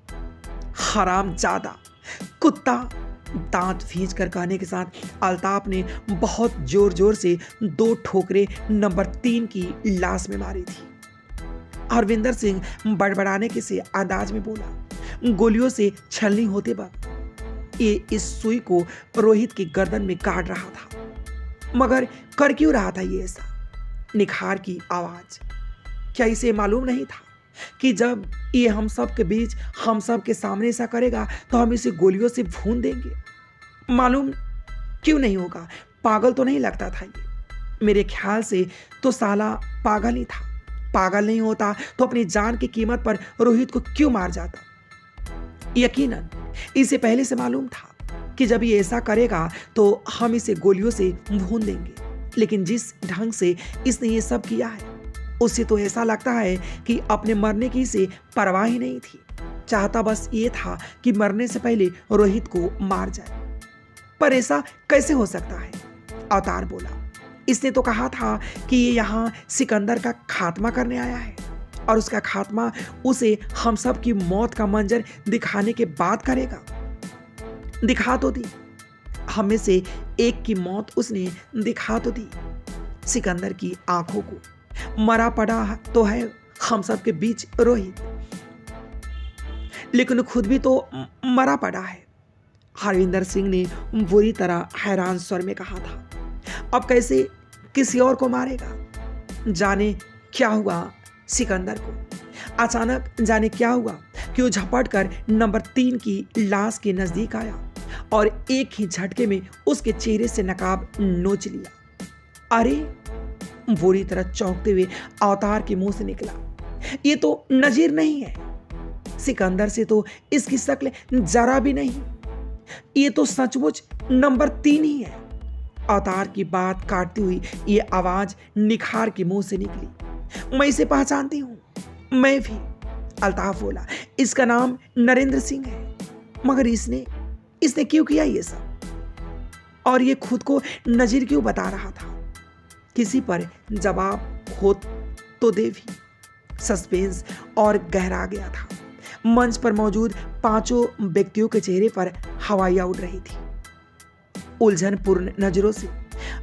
हरामजादा, कुत्ता। दांत भींच कर कहने के साथ अल्ताफ ने बहुत जोर जोर से 2 ठोकरें नंबर 3 की लाश में मारी थी। हरविंदर सिंह बड़बड़ाने के से अंदाज में बोला, गोलियों से छलनी होते वक्त ये इस सुई को रोहित की गर्दन में गाड़ रहा था, मगर कर क्यों रहा था ये ऐसा? निखार की आवाज। क्या इसे मालूम नहीं था कि जब ये हम सब के बीच, हम सब के सामने ऐसा करेगा तो हम इसे गोलियों से भून देंगे? मालूम क्यों नहीं होगा? पागल तो नहीं लगता था ये। मेरे ख्याल से तो साला पागल ही था। पागल नहीं होता तो अपनी जान की कीमत पर रोहित को क्यों मार जाता? यकीनन इसे पहले से मालूम था कि जब ये ऐसा करेगा तो हम इसे गोलियों से भून देंगे, लेकिन जिस ढंग से इसने ये सब किया है उससे तो ऐसा लगता है कि अपने मरने की इसे परवाह ही नहीं थी। चाहता बस ये था कि मरने से पहले रोहित को मार जाए। पर ऐसा कैसे हो सकता है? अवतार बोला, इसने तो कहा था कि ये यहाँ सिकंदर का खात्मा करने आया है और उसका खात्मा उसे हम सब की मौत का मंजर दिखाने के बाद करेगा। दिखा तो दी, हम में से एक की मौत उसने दिखा तो दी। सिकंदर की आंखों को मरा पड़ा तो है हम सब के बीच रोहित, लेकिन खुद भी तो मरा पड़ा है। हरविंदर सिंह ने बुरी तरह हैरान स्वर में कहा था, अब कैसे किसी और को मारेगा? जाने क्या हुआ सिकंदर को। अचानक जाने क्या हुआ कि वो झपट कर नंबर 3 की लाश के नजदीक आया और एक ही झटके में उसके चेहरे से नकाब नोच लिया। अरे! बुरी तरह चौंकते हुए अवतार के मुंह से निकला, ये तो नजीर नहीं है। सिकंदर से तो इसकी शक्ल जरा भी नहीं। ये तो सचमुच नंबर 3 ही है। अवतार की बात काटती हुई ये आवाज निखार के मुंह से निकली, मैं इसे पहचानती हूं। मैं भी। अल्ताफ बोला, इसका नाम नरेंद्र सिंह है, मगर इसने क्यों किया ये सब? और ये खुद को नजीर क्यों बता रहा था? किसी पर जवाब हो तो दे भी। सस्पेंस और गहरा गया था। मंच पर मौजूद 5 व्यक्तियों के चेहरे पर हवाइयां उड़ रही थी। उलझनपूर्ण नजरों से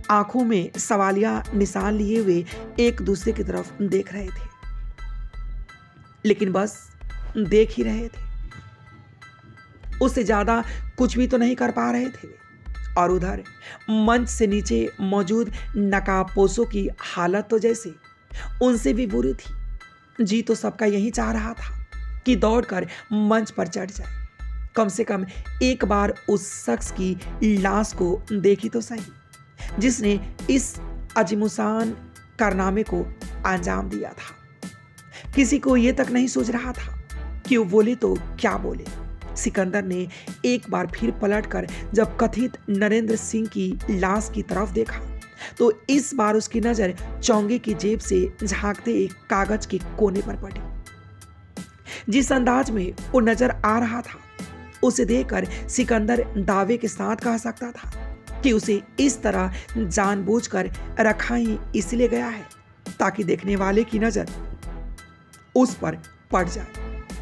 आंखों में सवालिया निशान लिए हुए एक दूसरे की तरफ देख रहे थे, लेकिन बस देख ही रहे थे। उससे ज्यादा कुछ भी तो नहीं कर पा रहे थे। और उधर मंच से नीचे मौजूद नकाबपोशों की हालत तो जैसे उनसे भी बुरी थी। जी तो सबका यही चाह रहा था कि दौड़कर मंच पर चढ़ जाए, कम से कम एक बार उस शख्स की लाश को देखी तो सही, जिसने इस अजीमुशान कारनामे को अंजाम दिया था। किसी को यह तक नहीं सोच रहा था कि वो बोले तो क्या बोले। सिकंदर ने एक बार फिर पलटकर जब कथित नरेंद्र सिंह की लाश की तरफ देखा तो इस बार उसकी नजर चौंगे की जेब से झांकते एक कागज के कोने पर पड़ी। जिस अंदाज में वो नजर आ रहा था, उसे देखकर सिकंदर दावे के साथ कह सकता था कि उसे इस तरह जानबूझकर रखा ही इसलिए गया है ताकि देखने वाले की नजर उस पर पड़ जाए।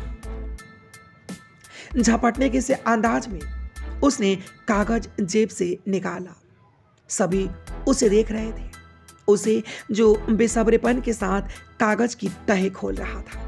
झपटने के से अंदाज में उसने कागज जेब से निकाला। सभी उसे देख रहे थे, उसे जो बेसब्रेपन के साथ कागज की तह खोल रहा था।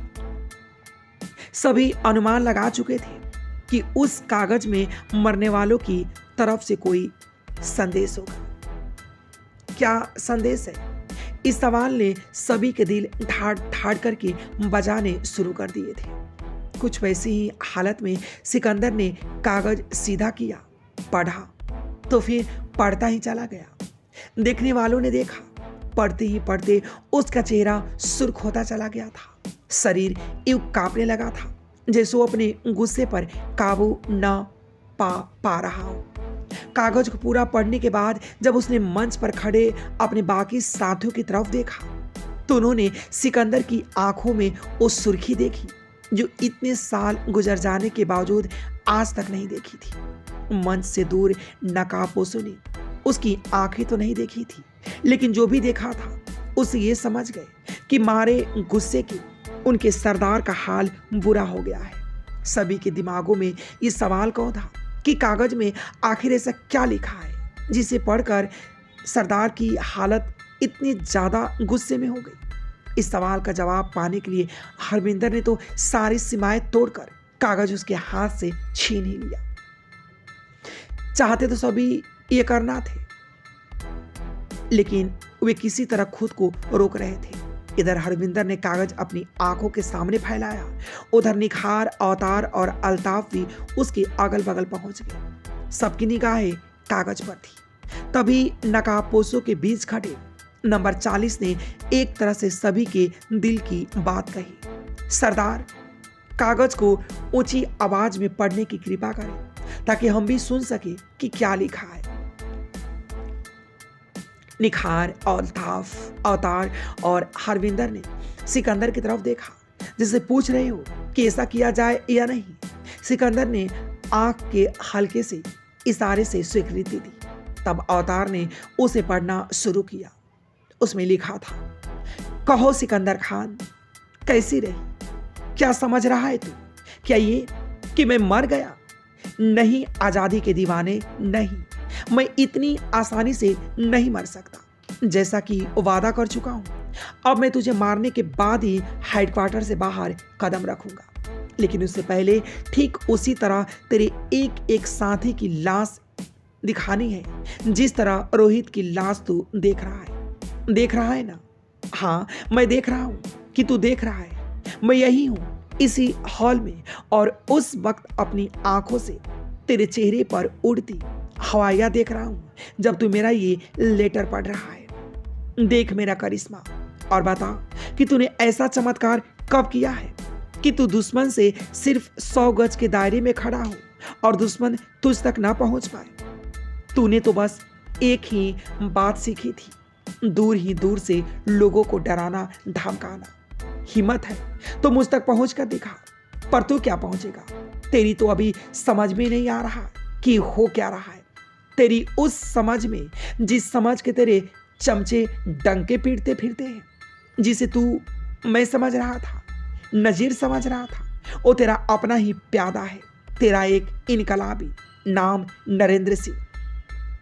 सभी अनुमान लगा चुके थे कि उस कागज में मरने वालों की तरफ से कोई संदेश होगा। क्या संदेश है? इस सवाल ने सभी के दिल ठाड़ ठाड़ करके बजाने शुरू कर दिए थे। कुछ वैसी ही हालत में सिकंदर ने कागज सीधा किया, पढ़ा तो फिर पढ़ता ही चला गया। देखने वालों ने देखा, पढ़ते ही पढ़ते उसका चेहरा सुर्ख होता चला गया था। शरीर यूं कांपने लगा था जैसे वो अपने गुस्से पर काबू न पा रहा हो। कागज को पूरा पढ़ने के बाद जब उसने मंच पर खड़े अपने बाकी साथियों की तरफ देखा तो उन्होंने सिकंदर की आंखों में वो सुर्खी देखी जो इतने साल गुजर जाने के बावजूद आज तक नहीं देखी थी। मंच से दूर नकाबपोशों ने उसकी आंखें तो नहीं देखी थी, लेकिन जो भी देखा था उसे ये समझ गए कि मारे गुस्से के उनके सरदार का हाल बुरा हो गया है। सभी के दिमागों में ये सवाल कौन था कि कागज में आखिर ऐसा क्या लिखा है जिसे पढ़कर सरदार की हालत इतनी ज्यादा गुस्से में हो गई। इस सवाल का जवाब पाने के लिए हरविंदर ने तो सारी सीमाएं तोड़कर कागज उसके हाथ से छीन ही लिया। चाहते तो सभी ये करना थे, लेकिन वे किसी तरह खुद को रोक रहे थे। इधर हरविंदर ने कागज अपनी आंखों के सामने फैलाया, उधर निखार, अवतार और अल्ताफ भी उसके अगल बगल पहुंच गए। सबकी निगाहें कागज पर थी। तभी नकाबपोशों के बीच खड़े नंबर 40 ने एक तरह से सभी के दिल की बात कही। सरदार, कागज को ऊंची आवाज में पढ़ने की कृपा करें ताकि हम भी सुन सके कि क्या लिखा है। निखार, अल्ताफ, अवतार और हरविंदर ने सिकंदर की तरफ देखा जैसे पूछ रहे हो कि ऐसा किया जाए या नहीं। सिकंदर ने आंख के हल्के से इशारे से स्वीकृति दी। तब अवतार ने उसे पढ़ना शुरू किया। उसमें लिखा था, कहो सिकंदर खान, कैसी रही? क्या समझ रहा है तू? क्या ये कि मैं मर गया? नहीं आजादी के दीवाने, नहीं, मैं इतनी आसानी से नहीं मर सकता। जैसा कि वादा कर चुका हूं, अब मैं तुझे मारने के बाद ही हेडक्वार्टर से बाहर कदम रखूंगा, लेकिन उससे पहले ठीक उसी तरह तेरे एक एक साथी की लाश दिखानी है जिस तरह रोहित की लाश तू देख रहा है ना? हाँ, मैं देख रहा हूं कि तू देख रहा है। मैं यही हूं, इसी हॉल में, और उस वक्त अपनी आंखों से तेरे चेहरे पर उड़ती हवाइयां देख रहा हूं जब तू मेरा ये लेटर पढ़ रहा है। देख मेरा करिश्मा और बता कि तूने ऐसा चमत्कार कब किया है कि तू दुश्मन से सिर्फ 100 गज के दायरे में खड़ा हो और दुश्मन तुझ तक ना पहुंच पाए। तूने तो बस एक ही बात सीखी थी, दूर ही दूर से लोगों को डराना धमकाना। हिम्मत है तो मुझ तक पहुंच कर दिखा, पर तू क्या पहुंचेगा? तेरी तो अभी समझ में नहीं आ रहा कि हो क्या रहा है। तेरी उस समझ में जिस समझ के तेरे चमचे डंके पीटते फिरते हैं, जिसे तू मैं समझ रहा था, नजीर समझ रहा था, वो तेरा अपना ही प्यादा है, तेरा एक इनकलाबी नाम नरेंद्र सिंह।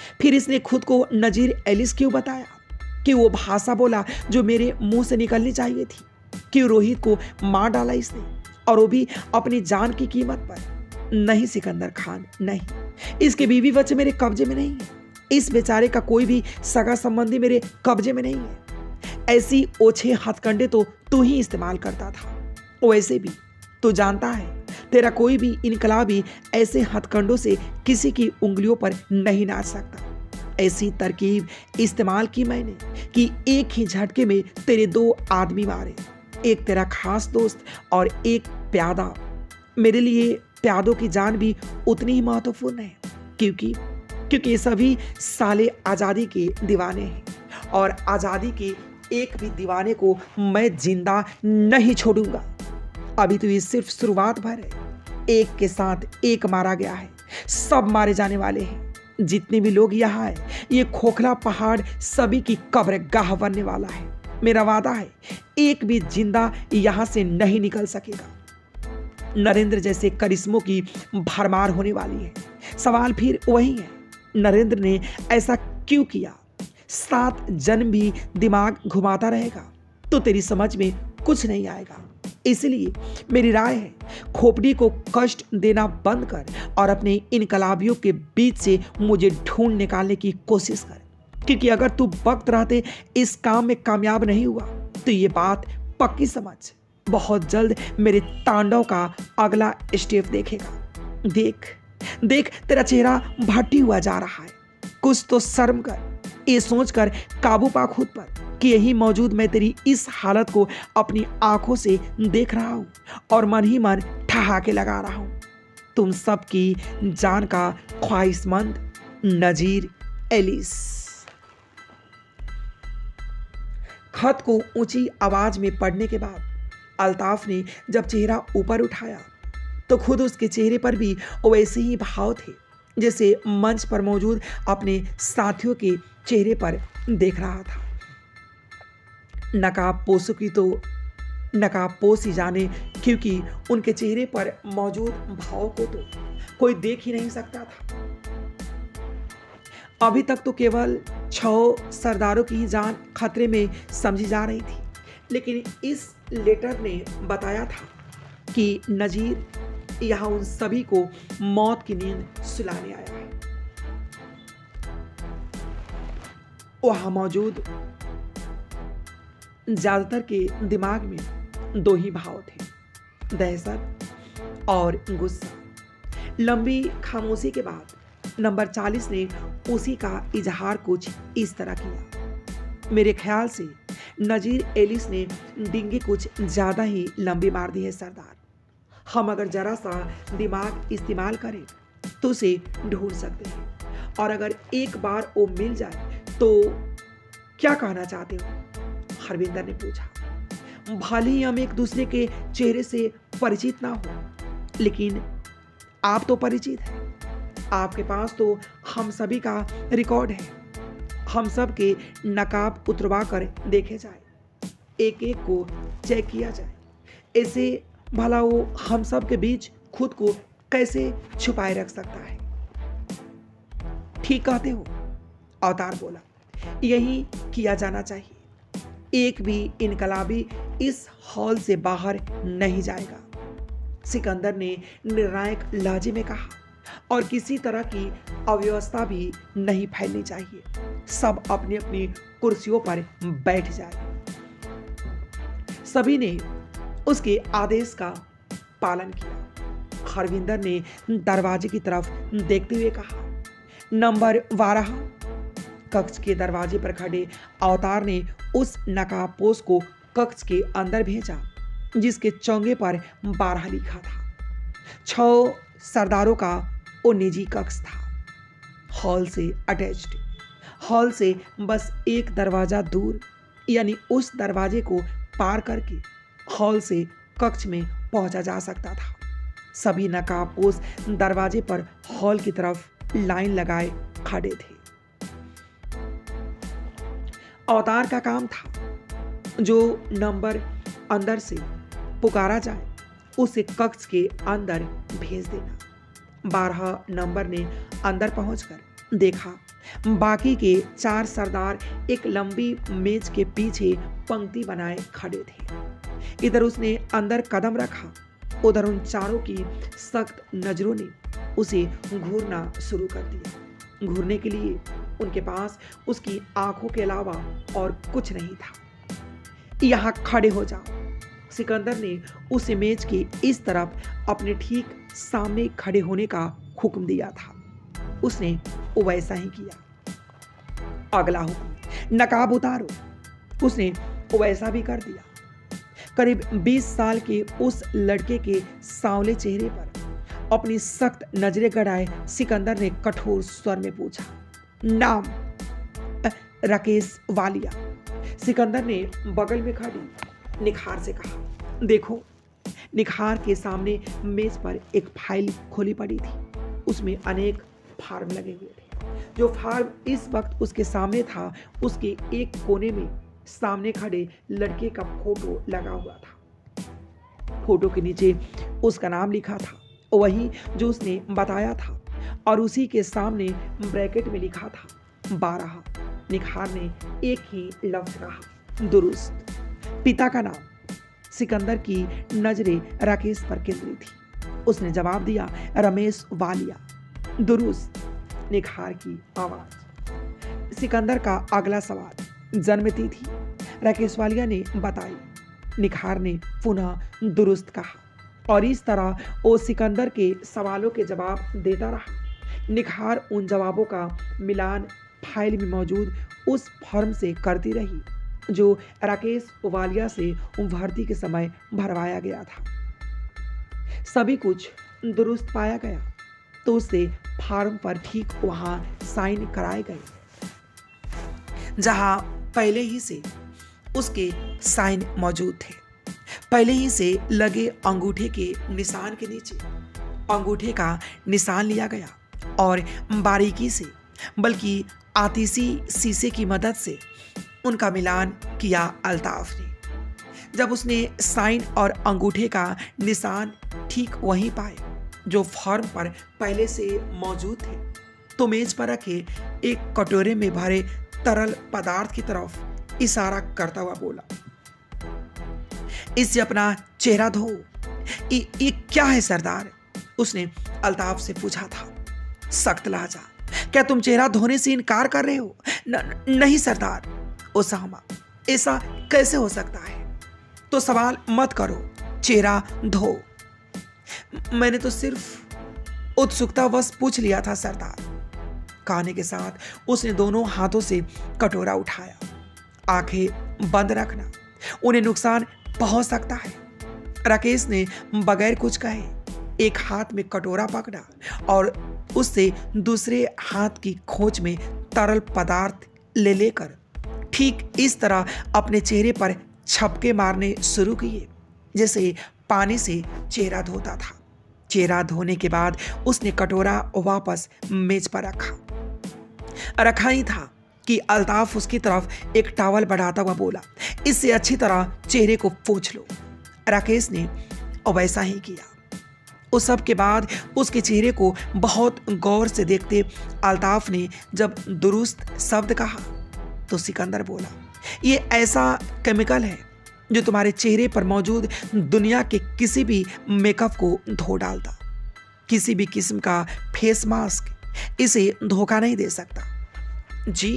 फिर इसने खुद को नजीर एलिस क्यों बताया? कि वो भाषा बोला जो मेरे मुंह से निकलनी चाहिए थी? कि रोहित को मार डाला इसने, और वो भी अपनी जान की कीमत पर? नहीं सिकंदर खान, नहीं। इसके बीवी बच्चे मेरे कब्जे में नहीं है। इस बेचारे का कोई भी सगा संबंधी मेरे कब्जे में नहीं है। ऐसी ओछे हथकंडे तो तू ही इस्तेमाल करता था। वैसे भी तू जानता है, तेरा कोई भी इनकलाबी ऐसे हथकंडों से किसी की उंगलियों पर नहीं नाच सकता। ऐसी तरकीब इस्तेमाल की मैंने कि एक ही झटके में तेरे 2 आदमी मारे, एक तेरा खास दोस्त और एक प्यादा। मेरे लिए प्यादों की जान भी उतनी ही महत्वपूर्ण है, क्योंकि ये सभी साले आज़ादी के दीवाने हैं, और आज़ादी के एक भी दीवाने को मैं जिंदा नहीं छोड़ूंगा। अभी तो ये सिर्फ शुरुआत भर है। एक के साथ एक मारा गया है, सब मारे जाने वाले हैं। जितने भी लोग यहाँ है, ये खोखला पहाड़ सभी की कब्रगाह बनने वाला है। मेरा वादा है, एक भी जिंदा यहाँ से नहीं निकल सकेगा। नरेंद्र जैसे करिश्मों की भरमार होने वाली है। सवाल फिर वही है, नरेंद्र ने ऐसा क्यों किया? 7 जन्म भी दिमाग घुमाता रहेगा तो तेरी समझ में कुछ नहीं आएगा। इसलिए मेरी राय है, खोपड़ी को कष्ट देना बंद कर और अपने इनकलाबियों के बीच से मुझे ढूंढ निकालने की कोशिश कर। क्योंकि अगर तू वक्त रहते इस काम में कामयाब नहीं हुआ तो ये बात पक्की समझ, बहुत जल्द मेरे तांडव का अगला स्टेप देखेगा। देख देख, तेरा चेहरा भट्टी हुआ जा रहा है। कुछ तो शर्म कर, ये सोचकर काबू पा खुद पर कि यही मौजूद मैं तेरी इस हालत को अपनी आंखों से देख रहा हूं और मन ही मन ठहाके लगा रहा हूं। तुम सबकी जान का ख्वाहिशमंद नजीर एलिस। खत को ऊंची आवाज में पढ़ने के बाद अल्ताफ ने जब चेहरा ऊपर उठाया तो खुद उसके चेहरे पर भी वैसे ही भाव थे जैसे मंच पर मौजूद अपने साथियों के चेहरे पर देख रहा था। नकाबपोशों की तो नकाबपोश ही जाने, क्योंकि उनके चेहरे पर मौजूद भाव को तो कोई देख ही नहीं सकता था। अभी तक तो केवल 6 सरदारों की ही जान खतरे में समझी जा रही थी, लेकिन इस लेटर ने बताया था कि नजीर यहाँ उन सभी को मौत की नींद सुलाने आया है। वहां मौजूद ज्यादातर के दिमाग में 2 ही भाव थे, दहशत और गुस्सा। लंबी खामोशी के बाद नंबर 40 ने उसी का इजहार कुछ इस तरह किया। मेरे ख्याल से नजीर एलिस ने डिंगी कुछ ज्यादा ही लंबी मार दी है सरदार। हम अगर जरा सा दिमाग इस्तेमाल करें तो उसे ढूंढ सकते हैं, और अगर एक बार वो मिल जाए तो क्या कहना चाहते हो? हरविंदर ने पूछा। भले ही हम एक दूसरे के चेहरे से परिचित ना हो, लेकिन आप तो परिचित हैं। आपके पास तो हम सभी का रिकॉर्ड है। हम सब के नकाब उतरवा कर देखे जाए, एक एक को चेक किया जाए। ऐसे भला वो हम सब के बीच खुद को कैसे छुपाए रख सकता है? ठीक कहते हो, अवतार बोला। यही किया जाना चाहिए। एक भी इनकलाबी इस हॉल से बाहर नहीं जाएगा, सिकंदर ने निर्णायक लहजे में कहा, और किसी तरह की अव्यवस्था भी नहीं फैलनी चाहिए। सब अपनी अपनी कुर्सियों पर बैठ जाए। सभी ने उसके आदेश का पालन किया। हरविंदर ने दरवाजे की तरफ देखते हुए कहा, नंबर 12। कक्ष के दरवाजे पर खड़े अवतार ने उस नकाबपोश को कक्ष के अंदर भेजा जिसके चौंगे पर 12 लिखा था। 6 सरदारों का वो निजी कक्ष था, हॉल से अटैच्ड। हॉल से बस एक दरवाजा दूर, यानी उस दरवाजे को पार करके हॉल से कक्ष में पहुंचा जा सकता था। सभी नकाबपोश दरवाजे पर हॉल की तरफ लाइन लगाए खड़े थे। अवतार का काम था जो नंबर अंदर से पुकारा जाए उसे कक्ष के अंदर भेज देना। 12 नंबर ने अंदर पहुंचकर देखा बाकी के 4 सरदार एक लंबी मेज के पीछे पंक्ति बनाए खड़े थे। इधर उसने अंदर कदम रखा, उधर उन चारों की सख्त नजरों ने उसे घूरना शुरू कर दिया। घूरने के लिए उनके पास उसकी आंखों के अलावा और कुछ नहीं था। यहां खड़े हो जाओ, सिकंदर ने उस मेज के इस तरफ अपने ठीक सामने खड़े होने का हुक्म दिया था। उसने वैसा ही किया। अगला हुक्म, नकाब उतारो। उसने वैसा भी कर दिया। करीब 20 साल के उस लड़के के सांवले चेहरे पर अपनी सख्त नजरें गड़ाए सिकंदर ने कठोर स्वर में पूछा, नाम? राकेश वालिया। सिकंदर ने बगल में खड़ी निखार से कहा, देखो। निखार के सामने मेज पर एक फाइल खोली पड़ी थी। उसमें अनेक फार्म लगे हुए थे। जो फार्म इस वक्त उसके सामने था, उसके एक कोने में सामने खड़े लड़के का फोटो लगा हुआ था। फोटो के नीचे उसका नाम लिखा था, वही जो उसने बताया था, और उसी के सामने ब्रैकेट में लिखा था 12। निखार ने एक ही लफ्ज कहा, दुरुस्त। पिता का नाम? सिकंदर की नजरें राकेश पर केंद्रित थी। उसने जवाब दिया, रमेश वालिया। दुरुस्त, निखार की आवाज। सिकंदर का अगला सवाल, जन्मतिथि थी? राकेश वालिया ने बताई। निखार ने पुनः दुरुस्त कहा, और इस तरह वो सिकंदर के सवालों के जवाब देता रहा। निखार उन जवाबों का मिलान फाइल में मौजूद उस फॉर्म से करती रही जो राकेश वालिया से भर्ती के समय भरवाया गया था। सभी कुछ दुरुस्त पाया गया तो उसे फॉर्म पर ठीक वहां साइन कराए गए, जहां पहले ही से उसके साइन मौजूद थे। पहले ही से लगे अंगूठे के निशान के नीचे अंगूठे का निशान लिया गया और बारीकी से, बल्कि आतिशी शीशे की मदद से उनका मिलान किया अल्ताफ ने। जब उसने साइन और अंगूठे का निशान ठीक वहीं पाए जो फॉर्म पर पहले से मौजूद थे, तो मेज पर रखे एक कटोरे में भरे तरल पदार्थ की तरफ इशारा करता हुआ बोला, इससे अपना चेहरा धो। ये क्या है सरदार? उसने अल्ताफ से पूछा था, सख्त लहजा। क्या तुम चेहरा धोने से इनकार कर रहे हो? नहीं सरदार। उसामा, ऐसा कैसे हो सकता है? तो सवाल मत करो, चेहरा धो। मैंने तो सिर्फ उत्सुकतावश पूछ लिया था सरदार। कहने के साथ उसने दोनों हाथों से कटोरा उठाया। आंखें बंद रखना, उन्हें नुकसान पहुंच सकता है। राकेश ने बगैर कुछ कहे एक हाथ में कटोरा पकड़ा और उससे दूसरे हाथ की खोज में तरल पदार्थ लेकर ठीक इस तरह अपने चेहरे पर छपके मारने शुरू किए जैसे पानी से चेहरा धोता था। चेहरा धोने के बाद उसने कटोरा वापस मेज पर रखा ही था कि अल्ताफ उसकी तरफ एक टॉवल बढ़ाता हुआ बोला, इससे अच्छी तरह चेहरे को पोंछ लो। राकेश ने वैसा ही किया। उस सब के बाद उसके चेहरे को बहुत गौर से देखते अल्ताफ ने जब दुरुस्त शब्द कहा तो सिकंदर बोला, ये ऐसा केमिकल है जो तुम्हारे चेहरे पर मौजूद दुनिया के किसी भी मेकअप को धो डालता। किसी भी किस्म का फेस मास्क इसे धोखा नहीं दे सकता। जी,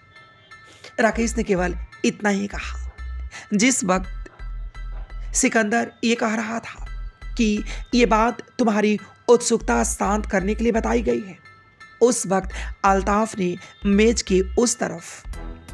राकेश ने केवल इतना ही कहा। जिस वक्त सिकंदर ये कह रहा था कि ये बात तुम्हारी उत्सुकता शांत करने के लिए बताई गई है, उस वक्त अल्ताफ ने मेज के उस तरफ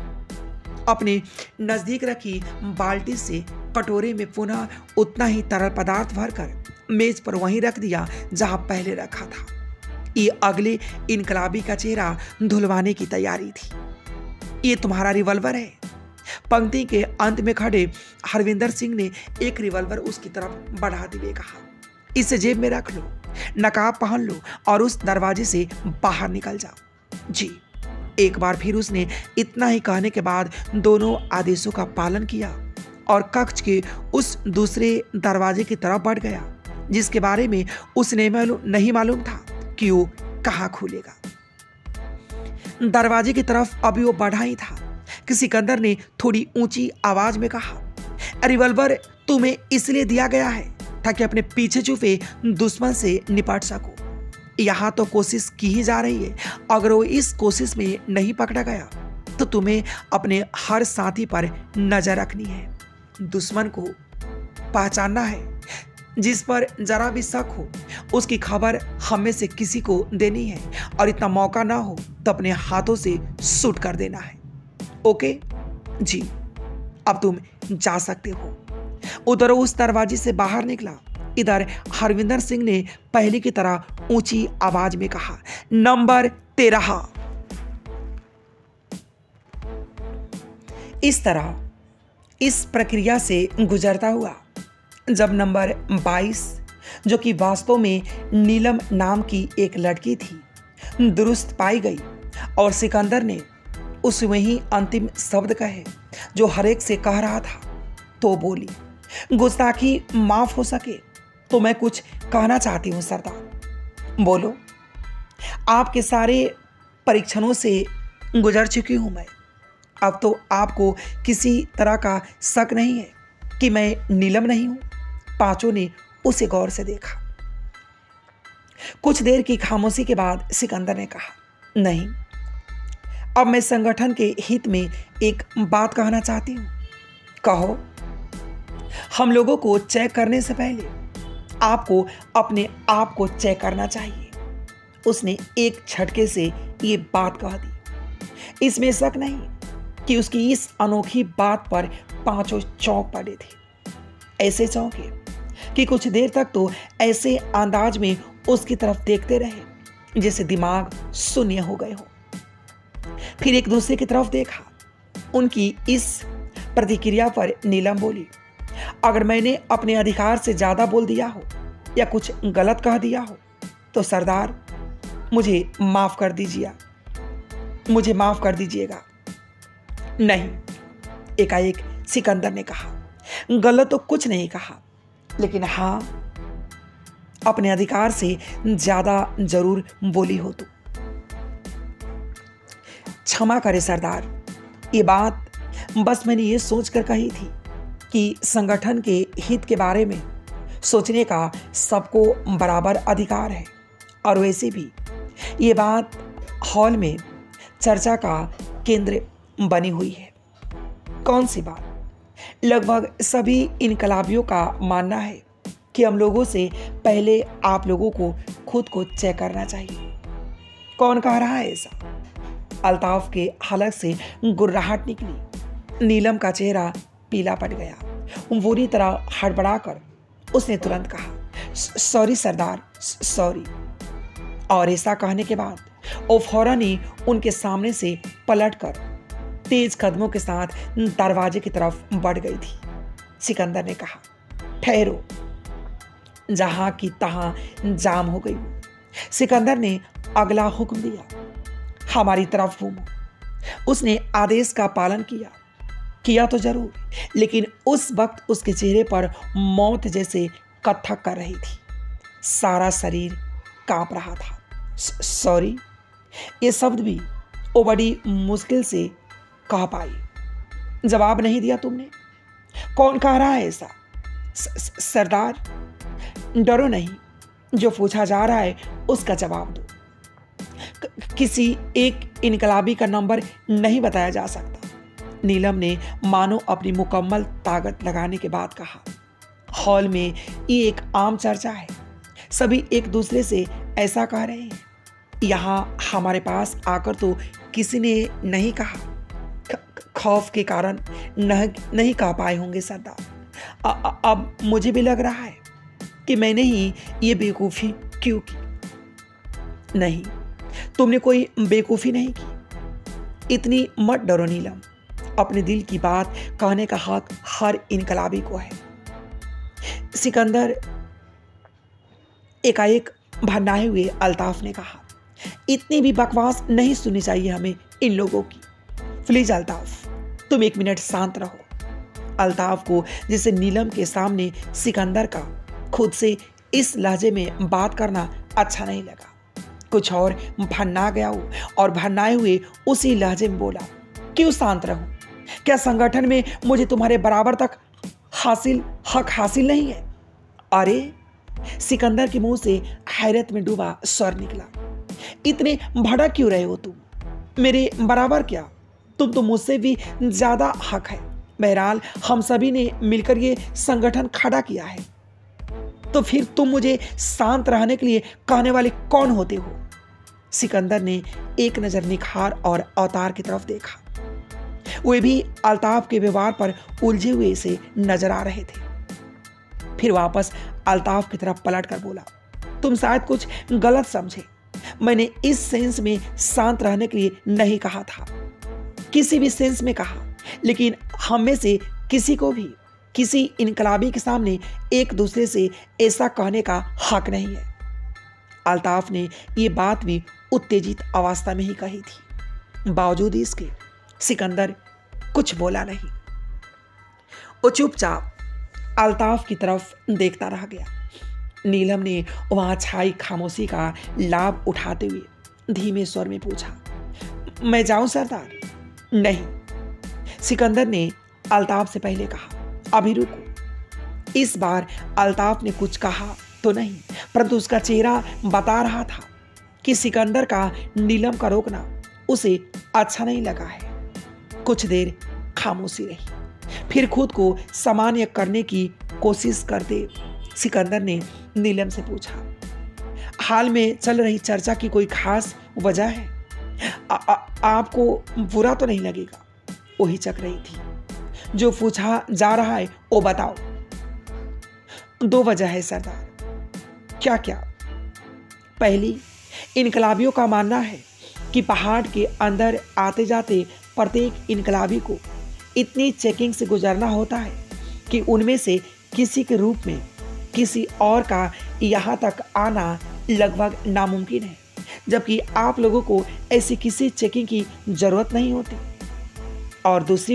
अपने नजदीक रखी बाल्टी से कटोरे में पुनः उतना ही तरल पदार्थ भरकर मेज पर वहीं रख दिया जहां पहले रखा था। ये अगले इनकलाबी का चेहरा धुलवाने की तैयारी थी। ये तुम्हारा रिवॉल्वर है। पंक्ति के अंत में खड़े हरविंदर सिंह ने एक रिवॉल्वर उसकी तरफ बढ़ाते हुए कहा, इसे जेब में रख लो, नकाब पहन लो और उस दरवाजे से बाहर निकल जाओ। जी। एक बार फिर उसने इतना ही कहने के बाद दोनों आदेशों का पालन किया और कक्ष के उस दूसरे दरवाजे की तरफ बढ़ गया जिसके बारे में उसे नहीं मालूम था कि वो कहाँ खुलेगा। दरवाजे की तरफ अभी वो बढ़ा ही था कि सिकंदर ने थोड़ी ऊंची आवाज में कहा, रिवॉल्वर तुम्हें इसलिए दिया गया है ताकि अपने पीछे छुपे दुश्मन से निपट सको। यहाँ तो कोशिश की ही जा रही है, अगर वो इस कोशिश में नहीं पकड़ा गया तो तुम्हें अपने हर साथी पर नजर रखनी है, दुश्मन को पहचानना है, जिस पर जरा भी शक हो उसकी खबर हम में से किसी को देनी है, और इतना मौका ना हो तो अपने हाथों से शूट कर देना है। ओके जी, अब तुम जा सकते हो। उधर उस दरवाजे से बाहर निकला। इधर हरविंदर सिंह ने पहले की तरह ऊंची आवाज में कहा, नंबर 13। इस तरह इस प्रक्रिया से गुजरता हुआ जब नंबर 22, जो कि वास्तव में नीलम नाम की एक लड़की थी, दुरुस्त पाई गई और सिकंदर ने उस वही अंतिम शब्द कहे जो हर एक से कह रहा था, तो बोली, गुस्ताखी माफ हो सके तो मैं कुछ कहना चाहती हूँ सरदार। बोलो। आपके सारे परीक्षणों से गुजर चुकी हूँ मैं। अब तो आपको किसी तरह का शक नहीं है कि मैं नीलम नहीं हूं। पांचों ने उसे गौर से देखा। कुछ देर की खामोशी के बाद सिकंदर ने कहा, नहीं, अब मैं संगठन के हित में एक बात कहना चाहती हूं। कहो। हम लोगों को चेक करने से पहले आपको अपने आप को चेक करना चाहिए। उसने एक झटके से ये बात कह दी। इसमें शक नहीं कि उसकी इस अनोखी बात पर पांचों चौंक पड़े थे। ऐसे चौंके कि कुछ देर तक तो ऐसे अंदाज में उसकी तरफ देखते रहे जैसे दिमाग शून्य हो गए हो। फिर एक दूसरे की तरफ देखा। उनकी इस प्रतिक्रिया पर नीलम बोली, अगर मैंने अपने अधिकार से ज्यादा बोल दिया हो या कुछ गलत कह दिया हो तो सरदार मुझे माफ कर दीजिएगा। नहीं, एकाएक सिकंदर ने कहा, गलत तो कुछ नहीं कहा, लेकिन हाँ, अपने अधिकार से ज्यादा जरूर बोली हो तो। क्षमा करे सरदार, ये बात बस मैंने ये सोचकर कही थी कि संगठन के हित के बारे में सोचने का सबको बराबर अधिकार है, और वैसे भी ये बात हॉल में चर्चा का केंद्र बनी हुई है। कौन सी बात? लगभग सभी इनकलाबियों का मानना है कि हम लोगों से पहले आप लोगों को खुद को चेक करना चाहिए। कौन कह रहा है ऐसा? अल्ताफ के हलक से गुर्राहट निकली। नीलम का चेहरा पीला पड़ गया। बुरी तरह हड़बड़ाकर उसने तुरंत कहा, सॉरी सरदार, सॉरी। और ऐसा कहने के बाद वो फौरन ही उनके सामने से पलटकर तेज कदमों के साथ दरवाजे की तरफ बढ़ गई थी। सिकंदर ने कहा, ठहरो, जहां की तहां जाम हो गई। सिकंदर ने अगला हुक्म दिया, हमारी तरफ घूमो। उसने आदेश का पालन किया तो जरूर, लेकिन उस वक्त उसके चेहरे पर मौत जैसे कथक कर रही थी। सारा शरीर कांप रहा था। सॉरी, ये शब्द भी वो बड़ी मुश्किल से कह पाई। जवाब नहीं दिया तुमने? कौन कह रहा है ऐसा? सरदार, डरो नहीं, जो पूछा जा रहा है उसका जवाब दो। किसी एक इनकलाबी का नंबर नहीं बताया जा सकता। नीलम ने मानो अपनी मुकम्मल ताकत लगाने के बाद कहा, हॉल में ये एक आम चर्चा है, सभी एक दूसरे से ऐसा कह रहे हैं। यहाँ हमारे पास आकर तो किसी ने नहीं कहा, खौफ के कारण नहीं कह पाए होंगे सरदार। अब मुझे भी लग रहा है कि मैंने ही ये बेवकूफ़ी क्यों की। नहीं, तुमने कोई बेवकूफ़ी नहीं की। इतनी मत डरो नीलम, अपने दिल की बात कहने का हक हर इनकलाबी को है। सिकंदर, एकाएक भरनाए हुए अल्ताफ ने कहा, इतनी भी बकवास नहीं सुननी चाहिए हमें इन लोगों की। प्लीज अल्ताफ, तुम एक मिनट शांत रहो। अल्ताफ को जैसे नीलम के सामने सिकंदर का खुद से इस लहजे में बात करना अच्छा नहीं लगा। कुछ और भन्ना गया हो और भन्नाए हुए उसी लहजे में बोला, क्यों शांत रहूं? क्या संगठन में मुझे तुम्हारे बराबर तक हक हासिल नहीं है? अरे, सिकंदर के मुंह से हैरत में डूबा स्वर निकला, इतने भड़क क्यों रहे हो तुम? मेरे बराबर क्या, तुम तो मुझसे भी ज्यादा हक है। बहरहाल हम सभी ने मिलकर ये संगठन खड़ा किया है, तो फिर तुम मुझे शांत रहने के लिए कहने वाले कौन होते हो? सिकंदर ने एक नजर निखार और अवतार की तरफ देखा। वे भी अल्ताफ के व्यवहार पर उलझे हुए से नजर आ रहे थे। फिर वापस अल्ताफ की तरफ पलट कर बोला, तुम शायद कुछ गलत समझे। मैंने इस सेंस में शांत रहने के लिए नहीं कहा था, किसी भी सेंस में कहा, लेकिन हम में से किसी को भी किसी इनकलाबी के सामने एक दूसरे से ऐसा कहने का हक नहीं है। अल्ताफ ने यह बात भी उत्तेजित अवस्था में ही कही थी। बावजूद इसके सिकंदर कुछ बोला नहीं। वो चुपचाप अल्ताफ की तरफ देखता रह गया। नीलम ने वहां छाई खामोशी का लाभ उठाते हुए धीमे स्वर में पूछा, मैं जाऊं सरदार? नहीं, सिकंदर ने अल्ताफ से पहले कहा। अभी रुको। इस बार अल्ताफ ने कुछ कहा तो नहीं, परंतु उसका चेहरा बता रहा था कि सिकंदर का नीलम का रोकना उसे अच्छा नहीं लगा है। कुछ देर खामोशी रही। फिर खुद को सामान्य करने की कोशिश करते सिकंदर ने नीलम से पूछा, हाल में चल रही चर्चा की कोई खास वजह है? आपको बुरा तो नहीं लगेगा? वो हिचक रही थी। जो पूछा जा रहा है वो बताओ। 2 वजह है सरदार। क्या क्या? पहली, इनकलाबियों का मानना है कि पहाड़ के अंदर आते जाते प्रत्येक इनकलाबी को इतनी चेकिंग से गुजरना होता है कि उनमें से किसी के रूप में किसी और का यहाँ तक आना लगभग नामुमकिन है, जबकि आप लोगों को ऐसी किसी चेकिंग की जरूरत नहीं होती। और दूसरी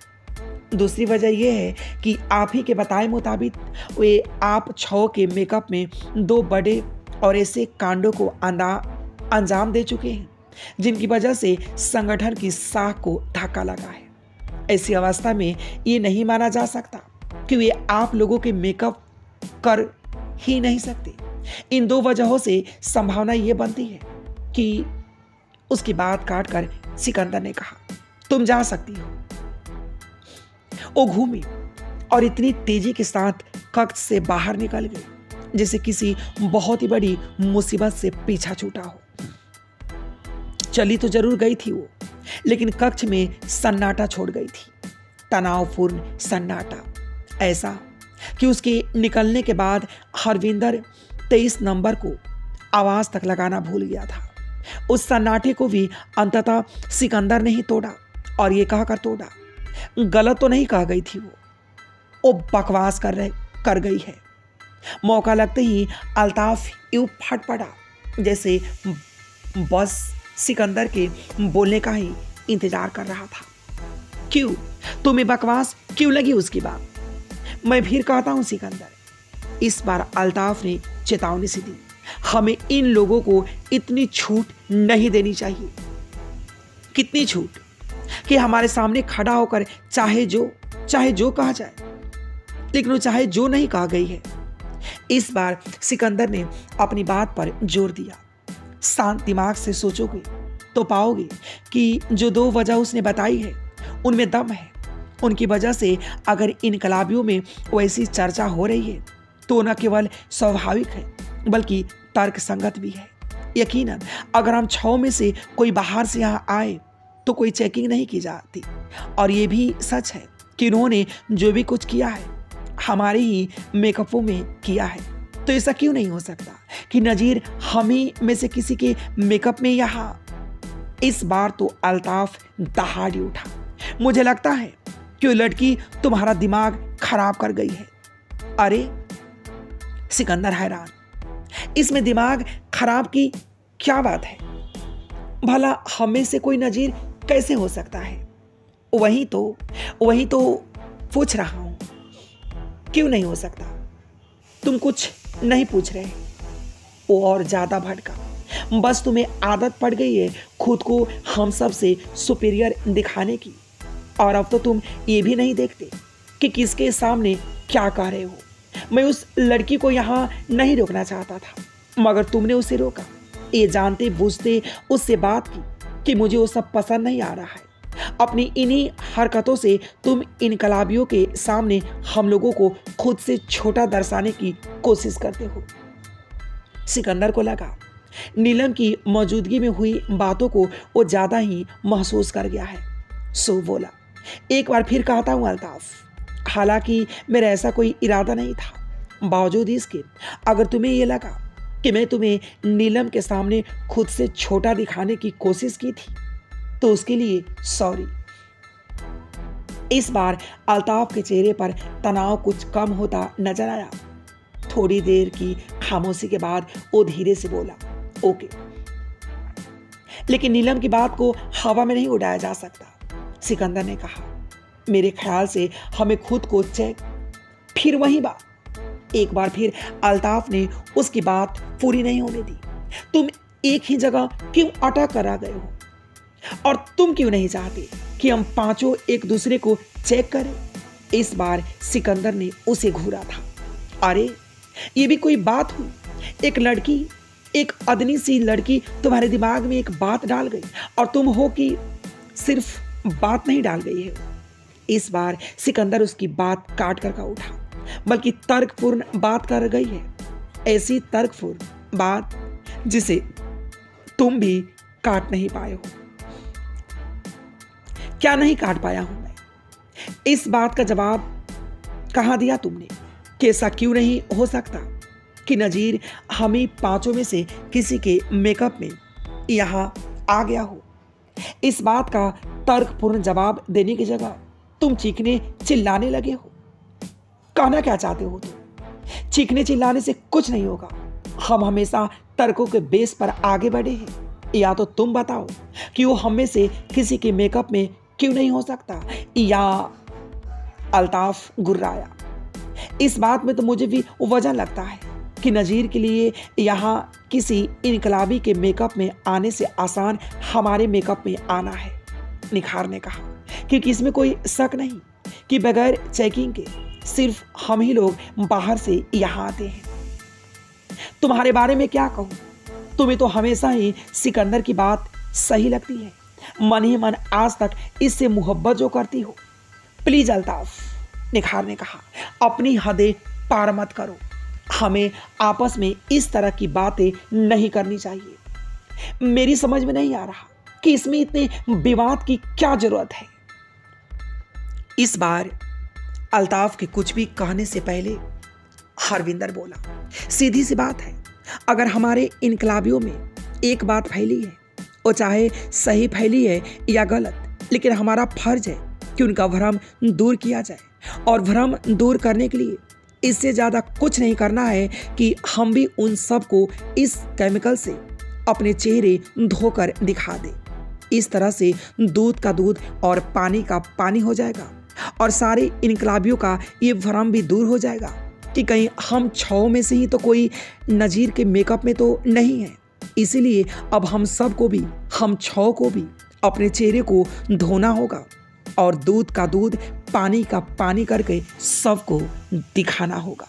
वजह यह है कि आप ही के बताए मुताबिक वे आप 6 के मेकअप में 2 बड़े और ऐसे कांडों को अंजाम दे चुके हैं जिनकी वजह से संगठन की साख को धक्का लगा है। ऐसी अवस्था में ये नहीं माना जा सकता कि वे आप लोगों के मेकअप कर ही नहीं सकते। इन 2 वजहों से संभावना ये बनती है कि उसकी बात काटकर सिकंदर ने कहा, तुम जा सकती हो। वो घूमी और इतनी तेजी के साथ कक्ष से बाहर निकल गई जैसे किसी बहुत ही बड़ी मुसीबत से पीछा छूटा हो। चली तो जरूर गई थी वो, लेकिन कक्ष में सन्नाटा छोड़ गई थी। तनावपूर्ण सन्नाटा, ऐसा कि उसके निकलने के बाद हरविंदर 23 नंबर को आवाज तक लगाना भूल गया था। उस सन्नाटे को भी अंततः सिकंदर ने ही तोड़ा, और ये कहकर तोड़ा, गलत तो नहीं कह गई थी वो बकवास कर गई है। मौका लगते ही अल्ताफ यूं फट पड़ा जैसे बस सिकंदर के बोलने का ही इंतजार कर रहा था। क्यों? तुम्हें बकवास क्यों लगी उसकी बात? मैं फिर कहता हूं सिकंदर, इस बार अल्ताफ ने चेतावनी सी दी, हमें इन लोगों को इतनी छूट नहीं देनी चाहिए। कितनी छूट? कि हमारे सामने खड़ा होकर चाहे जो कहा जाए, लेकिन वो चाहे जो नहीं कहा गई है। इस बार सिकंदर ने अपनी बात पर जोर दिया। शांत दिमाग से सोचोगे तो पाओगे कि जो 2 वजह उसने बताई है उनमें दम है। उनकी वजह से अगर इनकलाबियों में वैसी चर्चा हो रही है तो न केवल स्वाभाविक है बल्कि तर्क संगत भी है। यकीनन अगर हम 6 में से कोई बाहर से यहाँ आए तो कोई चेकिंग नहीं की जाती। और ये भी सच है कि उन्होंने जो भी कुछ किया है हमारे ही मेकअपों में किया है। तो ऐसा क्यों नहीं हो सकता कि नजीर हम ही में से किसी के मेकअप में यहाँ? इस बार तो अल्ताफ दहाड़ी उठा। मुझे लगता है कि वो लड़की तुम्हारा दिमाग खराब कर गई है। अरे, सिकंदर हैरान, इसमें दिमाग खराब की क्या बात है? भला हमें से कोई नजीर कैसे हो सकता है? वही तो पूछ रहा हूं, क्यों नहीं हो सकता? तुम कुछ नहीं पूछ रहे। वो और ज्यादा भड़का। बस तुम्हें आदत पड़ गई है खुद को हम सब से सुपीरियर दिखाने की, और अब तो तुम ये भी नहीं देखते कि किसके सामने क्या कह रहे हो। मैं उस लड़की को यहाँ नहीं रोकना चाहता था, मगर तुमने उसे रोका, ये जानते बूझते उससे बात की कि मुझे वो सब पसंद नहीं आ रहा है। अपनी इन्हीं हरकतों से तुम इनकलाबियों के सामने हम लोगों को खुद से छोटा दर्शाने की कोशिश करते हो। सिकंदर को लगा नीलम की मौजूदगी में हुई बातों को वो ज्यादा ही महसूस कर गया है, सो बोला, एक बार फिर कहता हूँ अल्ताफ, हालांकि मेरा ऐसा कोई इरादा नहीं था, बावजूद इसके अगर तुम्हें यह लगा कि मैं तुम्हें नीलम के सामने खुद से छोटा दिखाने की कोशिश की थी तो उसके लिए सॉरी। इस बार अल्ताफ के चेहरे पर तनाव कुछ कम होता नजर आया। थोड़ी देर की खामोशी के बाद वो धीरे से बोला, ओके, लेकिन नीलम की बात को हवा में नहीं उड़ाया जा सकता। सिकंदर ने कहा, मेरे ख्याल से हमें खुद को चेक। फिर वही बात। एक बार फिर अल्ताफ ने उसकी बात पूरी नहीं होने दी। तुम एक ही जगह क्यों अटक कर आ गए हो, और तुम क्यों नहीं चाहते कि हम पांचों एक दूसरे को चेक करें? इस बार सिकंदर ने उसे घूरा था। अरे ये भी कोई बात हुई? एक लड़की, एक अदनी सी लड़की तुम्हारे दिमाग में एक बात डाल गई और तुम हो कि सिर्फ बात नहीं डाल गई है। इस बार सिकंदर उसकी बात काट कर का उठा, बल्कि तर्कपूर्ण बात कर गई है, ऐसी तर्कपूर्ण बात जिसे तुम भी काट नहीं पाए हो। क्या नहीं काट पाया हूं मैं? इस बात का जवाब कहां दिया तुमने कि ऐसा क्यों नहीं हो सकता कि नजीर हम ही पांचों में से किसी के मेकअप में यहां आ गया हो? इस बात का तर्कपूर्ण जवाब देने की जगह तुम चीखने चिल्लाने लगे हो। कहना क्या चाहते हो तुम? चीखने चिल्लाने से कुछ नहीं होगा। हम हमेशा तर्कों के बेस पर आगे बढ़े हैं। या तो तुम बताओ कि वो हम में से किसी के मेकअप में क्यों नहीं हो सकता? या अल्ताफ गुर्राया। इस बात में तो मुझे भी वजह लगता है कि नजीर के लिए यहाँ किसी इनकलाबी के मेकअप में आने से आसान हमारे मेकअप में आना है। निखार ने कहा, क्योंकि इसमें कोई शक नहीं कि बगैर चेकिंग के सिर्फ हम ही लोग बाहर से यहाँ आते हैं। तुम्हारे बारे में क्या कहूँ? तुम्हें तो हमेशा ही सिकंदर की बात सही लगती है। मन ही मन आज तक इससे मोहब्बत जो करती हो। प्लीज अल्ताफ, निखार ने कहा, अपनी हदें पार मत करो। हमें आपस में इस तरह की बातें नहीं करनी चाहिए। मेरी समझ में नहीं आ रहा कि इसमें इतने विवाद की क्या जरूरत है। इस बार अल्ताफ के कुछ भी कहने से पहले हरविंदर बोला, सीधी सी बात है, अगर हमारे इनकलाबियों में एक बात फैली है, वो चाहे सही फैली है या गलत, लेकिन हमारा फर्ज है कि उनका भ्रम दूर किया जाए। और भ्रम दूर करने के लिए इससे ज़्यादा कुछ नहीं करना है कि हम भी उन सब को इस केमिकल से अपने चेहरे धोकर दिखा दें। इस तरह से दूध का दूध और पानी का पानी हो जाएगा, और सारे इनकलाबियों का ये भ्रम भी दूर हो जाएगा कि कहीं हम छओं में से ही तो कोई नजीर के मेकअप में तो नहीं है। इसीलिए अब हम सब को भी, हम छओं को भी अपने चेहरे को धोना होगा और दूध का दूध पानी का पानी करके सबको दिखाना होगा।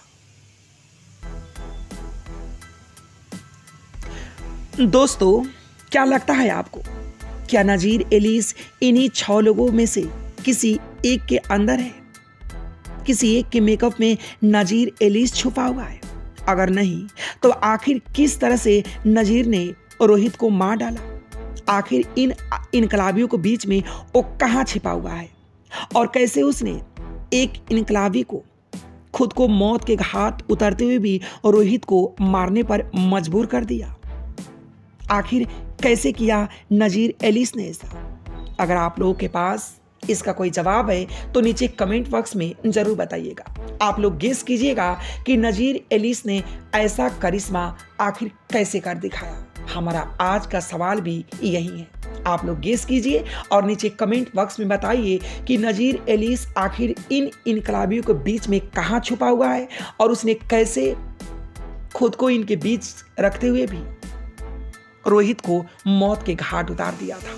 दोस्तों, क्या लगता है आपको, क्या नजीर एलिस इन्हीं 6 लोगों में से किसी एक के अंदर है? किसी एक के मेकअप में नजीर एलिस छुपा हुआ है? अगर नहीं तो आखिर किस तरह से नजीर ने रोहित को मार डाला? आखिर इन इनकलाबियों के बीच में वो कहाँ छिपा हुआ है, और कैसे उसने एक इनकलाबी को खुद को मौत के घाट उतरते हुए भी रोहित को मारने पर मजबूर कर दिया? आखिर कैसे किया नजीर एलिस ने ऐसा? अगर आप लोगों के पास इसका कोई जवाब है तो नीचे कमेंट बॉक्स में जरूर बताइएगा। आप लोग गेस कीजिएगा कि नजीर एलिस ने ऐसा करिश्मा आखिर कैसे कर दिखाया। हमारा आज का सवाल भी यही है। आप लोग गेस कीजिए और नीचे कमेंट बॉक्स में बताइए कि नजीर एलिस आखिर इन इनकलाबियों के बीच में कहाँ छुपा हुआ है, और उसने कैसे खुद को इनके बीच रखते हुए भी रोहित को मौत के घाट उतार दिया था।